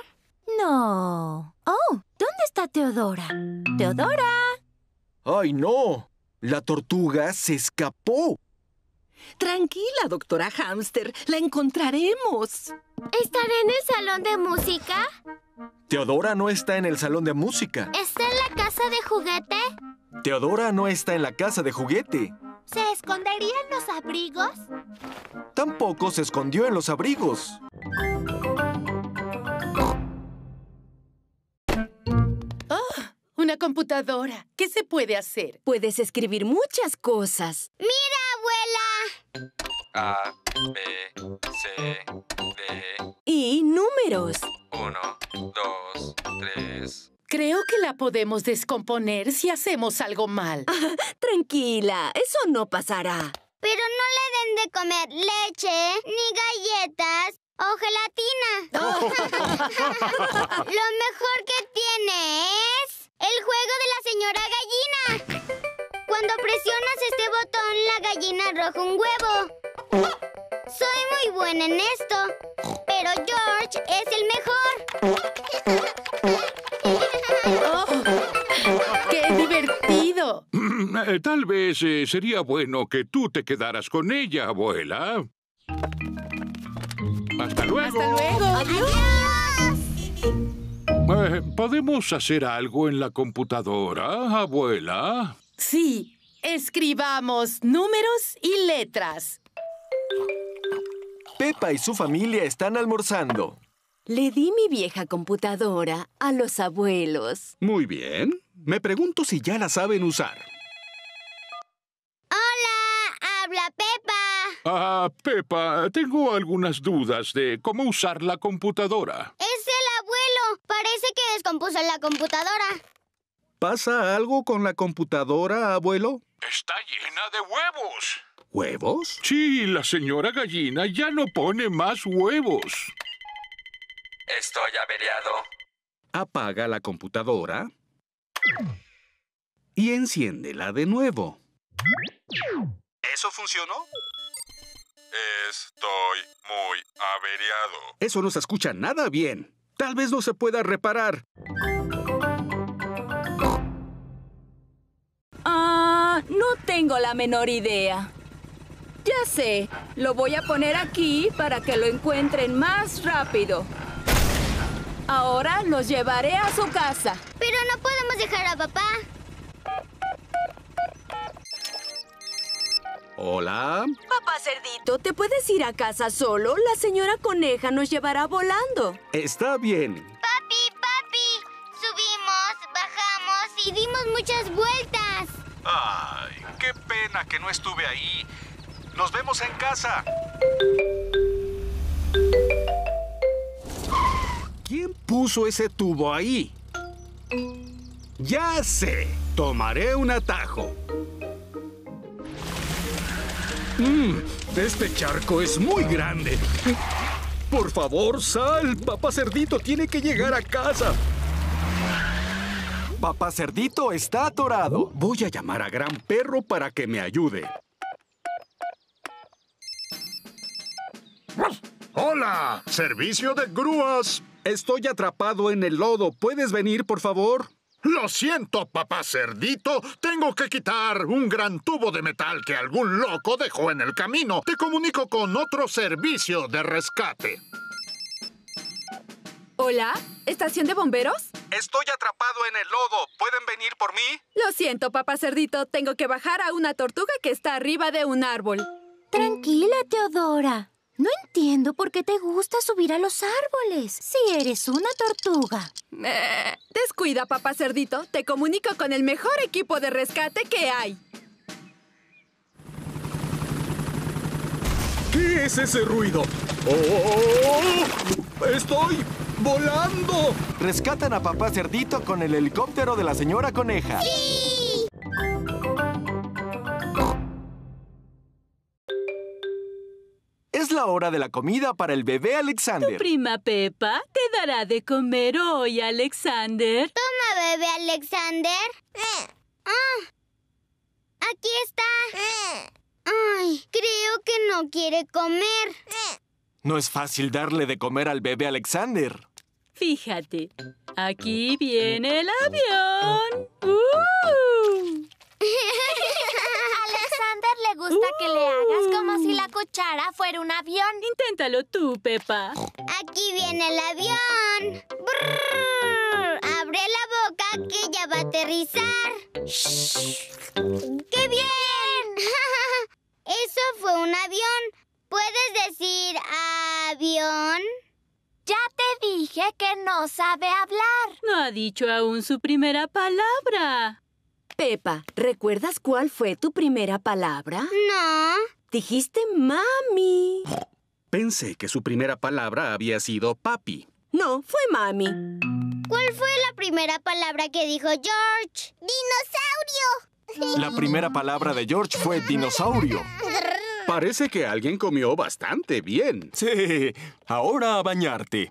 No. Oh, ¿dónde está Teodora? ¡Teodora! ¡Ay, no! La tortuga se escapó. Tranquila, doctora Hamster. La encontraremos. ¿Estará en el salón de música? Teodora no está en el salón de música. ¿Está en la casa de juguete? Teodora no está en la casa de juguete. ¿Se escondería en los abrigos? Tampoco se escondió en los abrigos. ¡Oh! Una computadora. ¿Qué se puede hacer? Puedes escribir muchas cosas. ¡Mira, abuela! A, B, C, D. Y números. Uno, dos, tres. Creo que la podemos descomponer si hacemos algo mal. Tranquila, eso no pasará. Pero no le den de comer leche, ni galletas o gelatina. Lo mejor que tiene es el juego de la señora gallina. Cuando presionas este botón, la gallina arroja un huevo. Soy muy buena en esto, pero George es el mejor. ¡Oh! ¡Qué divertido! Eh, Tal vez eh, sería bueno que tú te quedaras con ella, abuela. ¡Hasta luego! ¡Hasta luego! ¡Adiós! Eh, ¿Podemos hacer algo en la computadora, abuela? Sí, escribamos números y letras. Peppa y su familia están almorzando. Le di mi vieja computadora a los abuelos. Muy bien. Me pregunto si ya la saben usar. ¡Hola! ¡Habla Peppa! Ah, Peppa, tengo algunas dudas de cómo usar la computadora. ¡Es el abuelo! Parece que descompuso la computadora. ¿Pasa algo con la computadora, abuelo? Está llena de huevos. ¿Huevos? Sí, la señora gallina ya no pone más huevos. Estoy averiado. Apaga la computadora y enciéndela de nuevo. ¿Eso funcionó? Estoy muy averiado. Eso no se escucha nada bien. Tal vez no se pueda reparar. Ah, no tengo la menor idea. Ya sé, lo voy a poner aquí para que lo encuentren más rápido. Ahora los llevaré a su casa. Pero no podemos dejar a papá. Hola. Papá Cerdito, ¿te puedes ir a casa solo? La señora Coneja nos llevará volando. Está bien. Papi, papi. Subimos, bajamos y dimos muchas vueltas. Ay, qué pena que no estuve ahí. Nos vemos en casa. ¿Quién puso ese tubo ahí? Ya sé. Tomaré un atajo. Mmm, este charco es muy grande. Por favor, sal. Papá Cerdito tiene que llegar a casa. Papá Cerdito está atorado. Voy a llamar a Gran Perro para que me ayude. ¡Hola! ¡Servicio de grúas! Estoy atrapado en el lodo. ¿Puedes venir, por favor? Lo siento, papá Cerdito. Tengo que quitar un gran tubo de metal que algún loco dejó en el camino. Te comunico con otro servicio de rescate. ¿Hola? ¿Estación de bomberos? Estoy atrapado en el lodo. ¿Pueden venir por mí? Lo siento, papá Cerdito. Tengo que bajar a una tortuga que está arriba de un árbol. Tranquila, Teodora. No entiendo por qué te gusta subir a los árboles, si eres una tortuga. Eh, descuida, papá Cerdito. Te comunico con el mejor equipo de rescate que hay. ¿Qué es ese ruido? ¡Oh! ¡Estoy volando! Rescatan a papá Cerdito con el helicóptero de la señora Coneja. ¡Sí! Es la hora de la comida para el bebé Alexander. Tu prima Peppa te dará de comer hoy, Alexander. Toma, bebé Alexander. Ah, aquí está. Ay, creo que no quiere comer. No es fácil darle de comer al bebé Alexander. Fíjate, aquí viene el avión. ¡Uh! Alexander le gusta uh. que le hagas como si la cuchara fuera un avión. Inténtalo tú, Peppa. Aquí viene el avión. Brrr. Abre la boca que ya va a aterrizar. ¡Qué bien! Eso fue un avión. ¿Puedes decir avión? Ya te dije que no sabe hablar. No ha dicho aún su primera palabra. Peppa, ¿recuerdas cuál fue tu primera palabra? No. Dijiste mami. Pensé que su primera palabra había sido papi. No, fue mami. ¿Cuál fue la primera palabra que dijo George? ¡Dinosaurio! La primera palabra de George fue dinosaurio. Parece que alguien comió bastante bien. Sí, ahora a bañarte.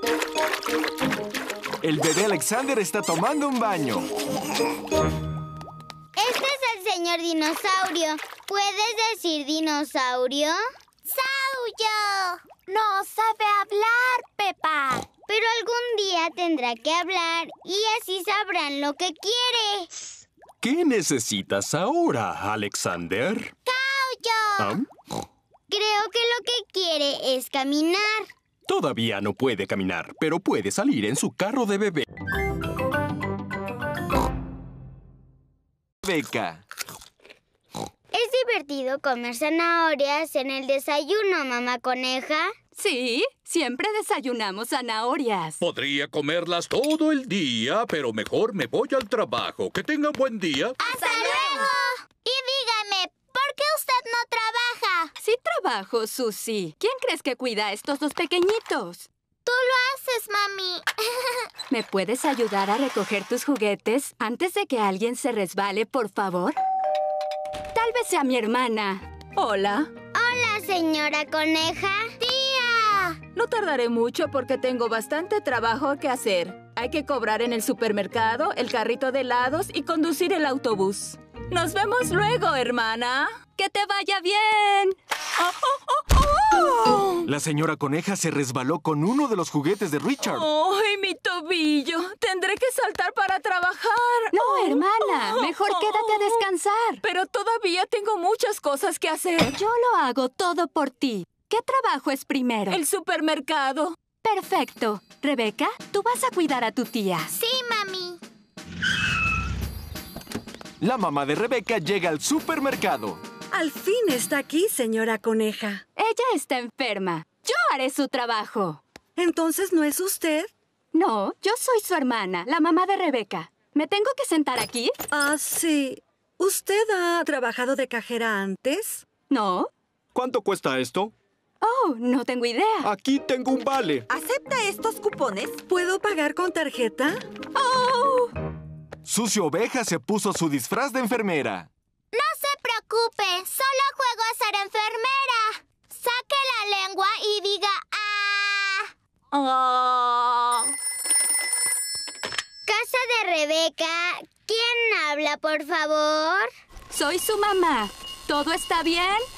El bebé Alexander está tomando un baño. Este es el señor dinosaurio. ¿Puedes decir dinosaurio? ¡Sauyo! No sabe hablar, Peppa. Pero algún día tendrá que hablar y así sabrán lo que quiere. ¿Qué necesitas ahora, Alexander? ¡Sauyo! ¿Ah? Creo que lo que quiere es caminar. Todavía no puede caminar, pero puede salir en su carro de bebé. Beca. ¿Es divertido comer zanahorias en el desayuno, mamá Coneja? Sí, siempre desayunamos zanahorias. Podría comerlas todo el día, pero mejor me voy al trabajo. Que tengan buen día. ¡Hasta luego! Y dígame, ¿por qué usted no trabaja? Sí trabajo, Susie. ¿Quién crees que cuida a estos dos pequeñitos? Tú lo haces, mami. ¿Me puedes ayudar a recoger tus juguetes antes de que alguien se resbale, por favor? Tal vez sea mi hermana. Hola. Hola, señora Coneja. ¡Tía! No tardaré mucho porque tengo bastante trabajo que hacer. Hay que cobrar en el supermercado, el carrito de helados y conducir el autobús. Nos vemos luego, hermana. ¡Que te vaya bien! ¡Oh, oh, oh, oh! La señora Coneja se resbaló con uno de los juguetes de Richard. ¡Ay, mi tobillo! Tendré que saltar para trabajar. No, hermana. Mejor quédate a descansar. Pero todavía tengo muchas cosas que hacer. Yo lo hago todo por ti. ¿Qué trabajo es primero? El supermercado. Perfecto. Rebeca, tú vas a cuidar a tu tía. Sí, mami. La mamá de Rebeca llega al supermercado. Al fin está aquí, señora Coneja. Ella está enferma. Yo haré su trabajo. ¿Entonces no es usted? No, yo soy su hermana, la mamá de Rebeca. ¿Me tengo que sentar aquí? Ah, sí. ¿Usted ha trabajado de cajera antes? No. ¿Cuánto cuesta esto? Oh, no tengo idea. Aquí tengo un vale. ¿Acepta estos cupones? ¿Puedo pagar con tarjeta? ¡Oh! Sucio Oveja se puso su disfraz de enfermera. No se preocupe, solo juego a ser enfermera. Saque la lengua y diga ¡ah! Oh. Casa de Rebeca, ¿quién habla, por favor? Soy su mamá. ¿Todo está bien?